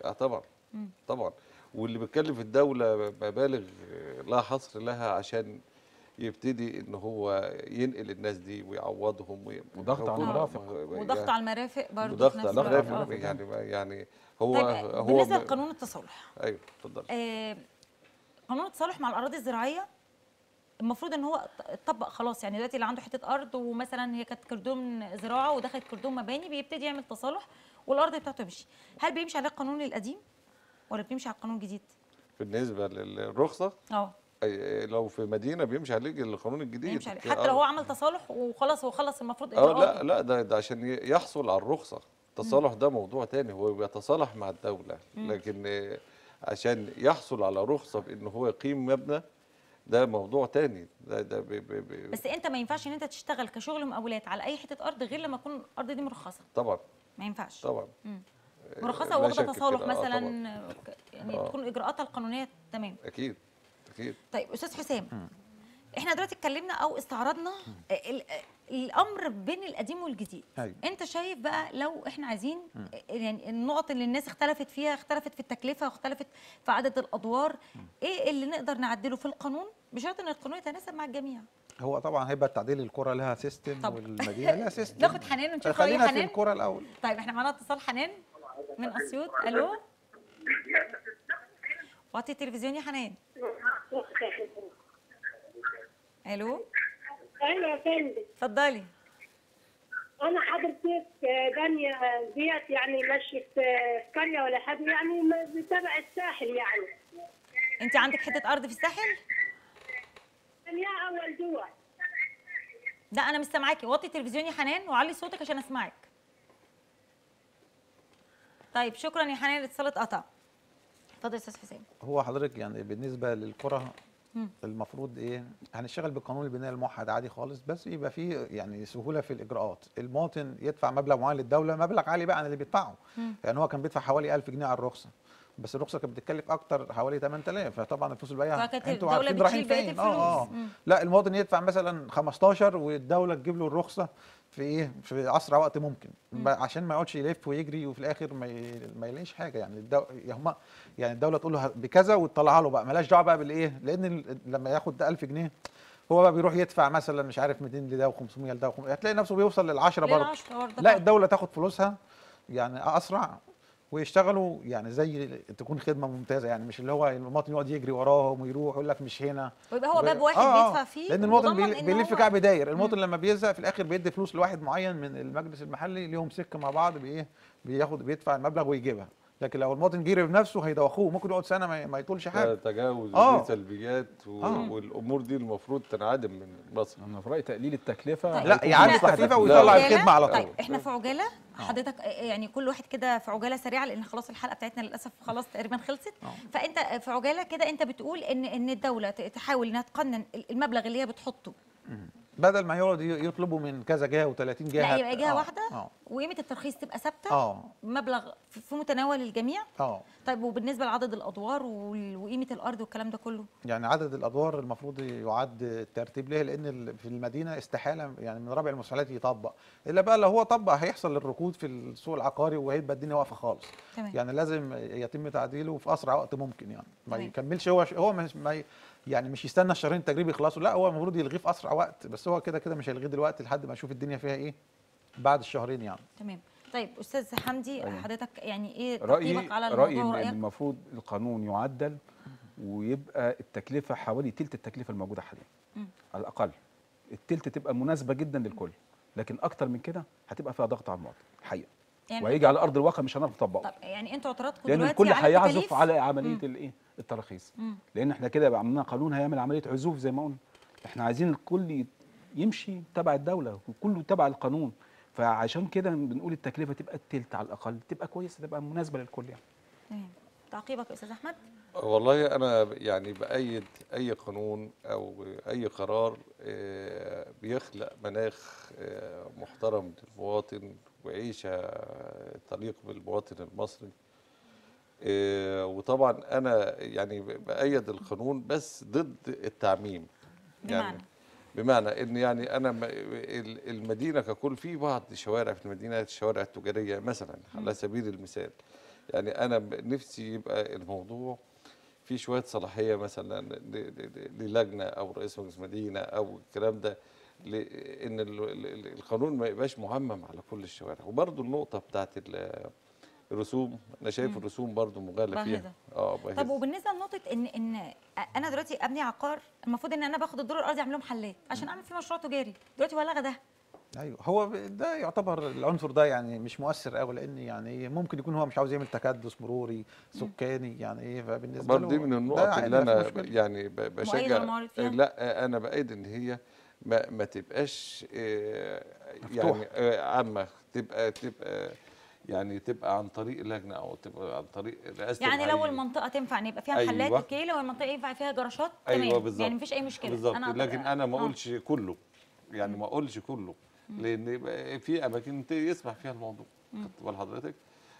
طبعا واللي بتكلف الدوله مبالغ لا حصر لها عشان يبتدي ان هو ينقل الناس دي ويعوضهم وضغط على المرافق وضغط على المرافق برضه. وضغط على المرافق يعني هو طيب هو بالنسبه لقانون التصالح. ايوه اتفضل. قانون التصالح مع الاراضي الزراعيه المفروض ان هو اتطبق خلاص، يعني دلوقتي اللي عنده حته ارض ومثلا هي كانت كردون زراعه ودخلت كردون مباني بيبتدي يعمل تصالح والارض بتاعته تمشي. هل بيمشي على القانون القديم ولا بيمشي على القانون الجديد؟ بالنسبه للرخصه لو في مدينه بيمشي عليه القانون الجديد، بيمشي عليه حتى لو هو عمل تصالح وخلاص هو خلص المفروض اجراءاته. لا ده عشان يحصل على الرخصه. التصالح ده موضوع تاني، هو بيتصالح مع الدوله، لكن عشان يحصل على رخصه بان هو يقيم مبنى ده موضوع تاني. ده بس انت ما ينفعش ان انت تشتغل كشغل مقاولات على اي حته ارض غير لما تكون الارض دي مرخصه. طبعا ما ينفعش. طبعا مرخصه واخده تصالح مثلا يعني تكون اجراءاتها القانونيه تمام. اكيد. طيب استاذ حسام، احنا دلوقتي اتكلمنا او استعرضنا الامر بين القديم والجديد. انت شايف بقى لو احنا عايزين يعني النقط اللي الناس اختلفت فيها، اختلفت في التكلفه واختلفت في عدد الادوار، ايه اللي نقدر نعدله في القانون بشرط ان القانون يتناسب مع الجميع؟ هو طبعا هيبقى تعديل القرى لها سيستم والمدينه لها سيستم. ناخد حنان ونشوف خلينا في القرى الاول. طيب احنا معانا اتصال حنان من اسيوط. الو، وطي التلفزيون يا حنان. الو. ايوه يا فندم. اتفضلي. انا حضرتك بانيه ديت يعني ماشيه في قريه ولا حاجه، يعني تبع الساحل يعني. انت عندك حته ارض في الساحل؟ يا اول دول. لا انا مش سامعاكي، وطي التلفزيون يا حنان وعلي صوتك عشان اسمعك. طيب شكرا يا حنان، الاتصال اتقطع. اتفضل يا استاذ حسام. هو حضرتك يعني بالنسبه للقرى المفروض ايه، هنشتغل بقانون البناء الموحد عادي خالص، بس يبقى فيه يعني سهوله في الاجراءات. المواطن يدفع مبلغ معين للدوله، مبلغ عالي بقى عن اللي بيدفعه. يعني هو كان بيدفع حوالي 1000 جنيه على الرخصه، بس الرخصه كانت بتتكلف اكتر حوالي 8000، فطبعا الفلوس اللي بقى انتوا عارفين رايحين فين. لا المواطن يدفع مثلا 15 والدوله تجيب له الرخصه في ايه، في اسرع وقت ممكن، عشان ما يقعدش يلف ويجري وفي الاخر ما يلاقيش حاجه. يعني يعني الدوله تقول له بكذا وتطلعها له بقى، مالهاش دعوه بقى بالايه، لان لما ياخد ده 1000 جنيه هو بقى بيروح يدفع مثلا مش عارف 200 لده و500 لده هتلاقي نفسه بيوصل لل10 برضه. لا الدوله تاخد فلوسها يعني اسرع ويشتغلوا يعني زي تكون خدمه ممتازه، يعني مش اللي هو المواطن يقعد يجري وراهم ويروح يقول لك مش هنا، ويبقى هو باب واحد بيدفع فيه. لان المواطن بيلف كعب داير. المواطن لما بيزهق في الاخر بيدي فلوس لواحد معين من المجلس المحلي، ليهم سكه مع بعض بيدفع المبلغ ويجيبها. لكن لو المواطن جري بنفسه هيدوخوه، ممكن يقعد سنه ما يطولش حاجه. تجاوز ودي سلبيات والامور دي المفروض تنعدم من مصر. انا في رايي تقليل التكلفه. لا يعلي التكلفه ويطلع الخدمه على طول. طيب احنا في عجاله حضرتك يعني كل واحد كده في عجاله سريعه لان خلاص الحلقه بتاعتنا للاسف خلاص تقريبا خلصت. فانت في عجاله كده انت بتقول ان الدوله تحاول انها تقنن المبلغ اللي هي بتحطه بدل ما يقعد يطلبوا من كذا جهه و30 جهه، لا يبقى جهه واحده وقيمه الترخيص تبقى ثابته، مبلغ في متناول الجميع. طيب وبالنسبه لعدد الادوار وقيمه الارض والكلام ده كله؟ يعني عدد الادوار المفروض يعد الترتيب ليه، لان في المدينه استحاله يعني من رابع المستحيلات يطبق، الا بقى لو هو طبق هيحصل الركود في السوق العقاري وهيبقى الدنيا واقفه خالص. تمام. يعني لازم يتم تعديله في اسرع وقت ممكن، يعني ما يكملش هو يعني مش يستنى الشهرين التجريبي يخلصوا، لا هو المفروض يلغيه في اسرع وقت، بس هو كده مش هيلغيه دلوقتي لحد ما يشوف الدنيا فيها ايه بعد الشهرين يعني. تمام. طيب استاذ حمدي، حضرتك يعني ايه تقييمك على الموضوع؟ رأيي ان المفروض القانون يعدل ويبقى التكلفه حوالي تلت التكلفه الموجوده حاليا على الاقل. التلت تبقى مناسبه جدا للكل، لكن اكتر من كده هتبقى فيها ضغط على المواطن الحقيقه، يعني وهيجي على ارض الواقع مش هنعرف نطبقه. طب يعني انتوا اعتراضكم لان دلوقتي الكل على هيعزف على عمليه التراخيص، لان احنا كده يبقى عملنا قانون هيعمل عمليه عزوف زي ما قلنا. احنا عايزين الكل يمشي تبع الدوله وكله تبع القانون، فعشان كده بنقول التكلفه تبقى التلت على الاقل، تبقى كويسه، تبقى مناسبه للكل يعني. تمام. تعقيبك يا استاذ احمد؟ والله انا يعني بايد اي قانون او اي قرار بيخلق مناخ محترم للمواطن وعيشه تليق بالمواطن المصري. وطبعا انا يعني بايد القانون بس ضد التعميم. يعني بمعنى ان يعني انا المدينه ككل، في بعض الشوارع في المدينه الشوارع التجاريه مثلا على سبيل المثال، يعني انا نفسي يبقى الموضوع في شويه صلاحيه مثلا للجنه او رئيس مجلس مدينه او الكلام ده، ان القانون ما يبقاش معمم على كل الشوارع. وبرضه النقطه بتاعت الرسوم، انا شايف الرسوم برضو مغالى فيها. طب وبالنسبه لنقطه ان انا دلوقتي ابني عقار، المفروض ان انا باخد الدور الارضي اعمل لهم حلات عشان اعمل فيه مشروع تجاري، دلوقتي هو لغى ده. ايوه، هو ده يعتبر العنصر ده يعني مش مؤثر قوي، لان يعني ممكن يكون هو مش عاوز يعمل تكدس مروري سكاني يعني ايه، فبالنسبه له دي من النقط اللي انا يعني بشجع. لا انا بايد ان هي ما تبقاش يعني عامه، تبقى يعني تبقى عن طريق لجنه او تبقى عن طريق رئاسه يعني لو المنطقه تنفع ان يبقى فيها محلات اوكي، لو المنطقه ينفع فيها جراشات تمام، بالزبط. يعني مفيش اي مشكله بالظبط، لكن انا ما اقولش كله، يعني ما اقولش كله، لان في اماكن يسمح فيها الموضوع. خدت بال حضرتك؟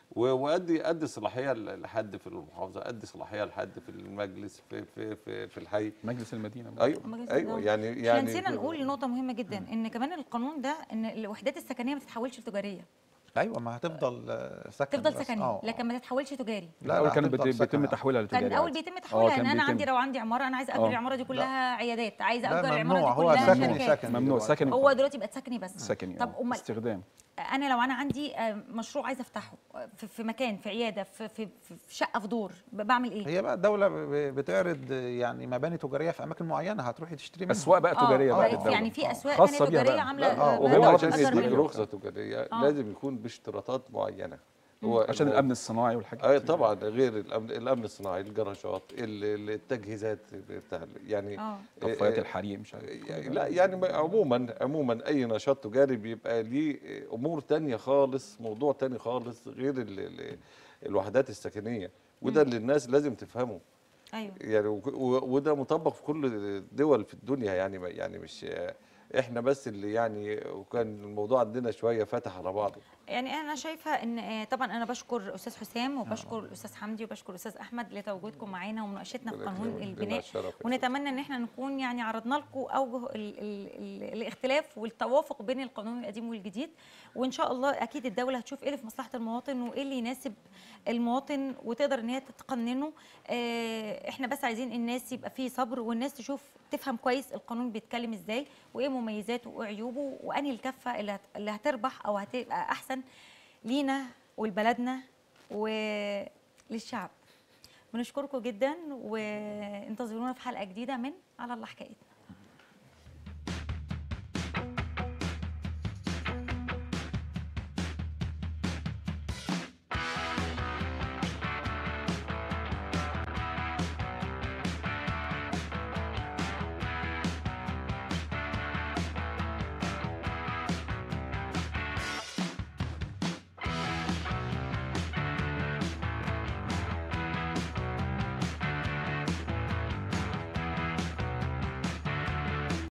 وادي صلاحيه لحد في المحافظه، ادي صلاحيه لحد في المجلس في الحي، مجلس المدينه. ايوه يعني احنا نسينا نقول نقطه مهمه جدا، ان كمان القانون ده ان الوحدات السكنيه ما تتحولش لتجاريه. ايوه، ما هتفضل سكن، تفضل سكنيه لكن ما تتحولش تجاري. لا كان بيتم تحويلها لتجاري. كان الاول بيتم تحويلها، ان انا لو عندي عماره انا عايزه اجر العماره دي كلها عيادات، عايزه اجر العماره دي كلها شركات. ممنوع سكني. هو دلوقتي بقت سكني بس. سكني. طب استخدام. انا لو انا عندي مشروع عايزه افتحه في مكان، في عياده، في شقه، في دور، بعمل ايه؟ هي بقى الدوله بتعرض يعني مباني تجاريه في اماكن معينه هتروحي تشتري منها. اسواق بقى تجاريه بقى الدوله، يعني في اسواق ثانيه تجاريه عامله. وهو عشان يديك رخصه تجاريه لازم يكون باشتراطات معينه. هو عشان الامن الصناعي والحاجات طبعا، غير الامن الصناعي، الجراشات، التجهيزات بتاع يعني طفايات الحريق، مش عارف. لا يعني عموما اي نشاط تجاري بيبقى ليه امور تانية خالص، موضوع تاني خالص غير الوحدات السكنيه، وده اللي الناس لازم تفهمه. ايوه يعني وده مطبق في كل الدول في الدنيا، يعني مش احنا بس اللي يعني، وكان الموضوع عندنا شويه فتح على بعضه. يعني انا شايفه ان طبعا انا بشكر استاذ حسام وبشكر الاستاذ حمدي وبشكر الاستاذ احمد لتواجدكم معانا ومناقشتنا في قانون البناء، ونتمنى ان احنا نكون يعني عرضنا لكم اوجه الاختلاف والتوافق بين القانون القديم والجديد، وان شاء الله اكيد الدوله هتشوف ايه اللي في مصلحه المواطن وايه اللي يناسب المواطن وتقدر ان هي تتقننه. احنا بس عايزين الناس يبقى فيه صبر، والناس تفهم كويس القانون بيتكلم ازاي وايه مميزاته وعيوبه، وانهي الكفه اللي هتربح او هتبقى احسن لينا ولبلدنا وللشعب. بنشكركم جدا، وانتظرونا في حلقه جديده من على الله حكايتنا.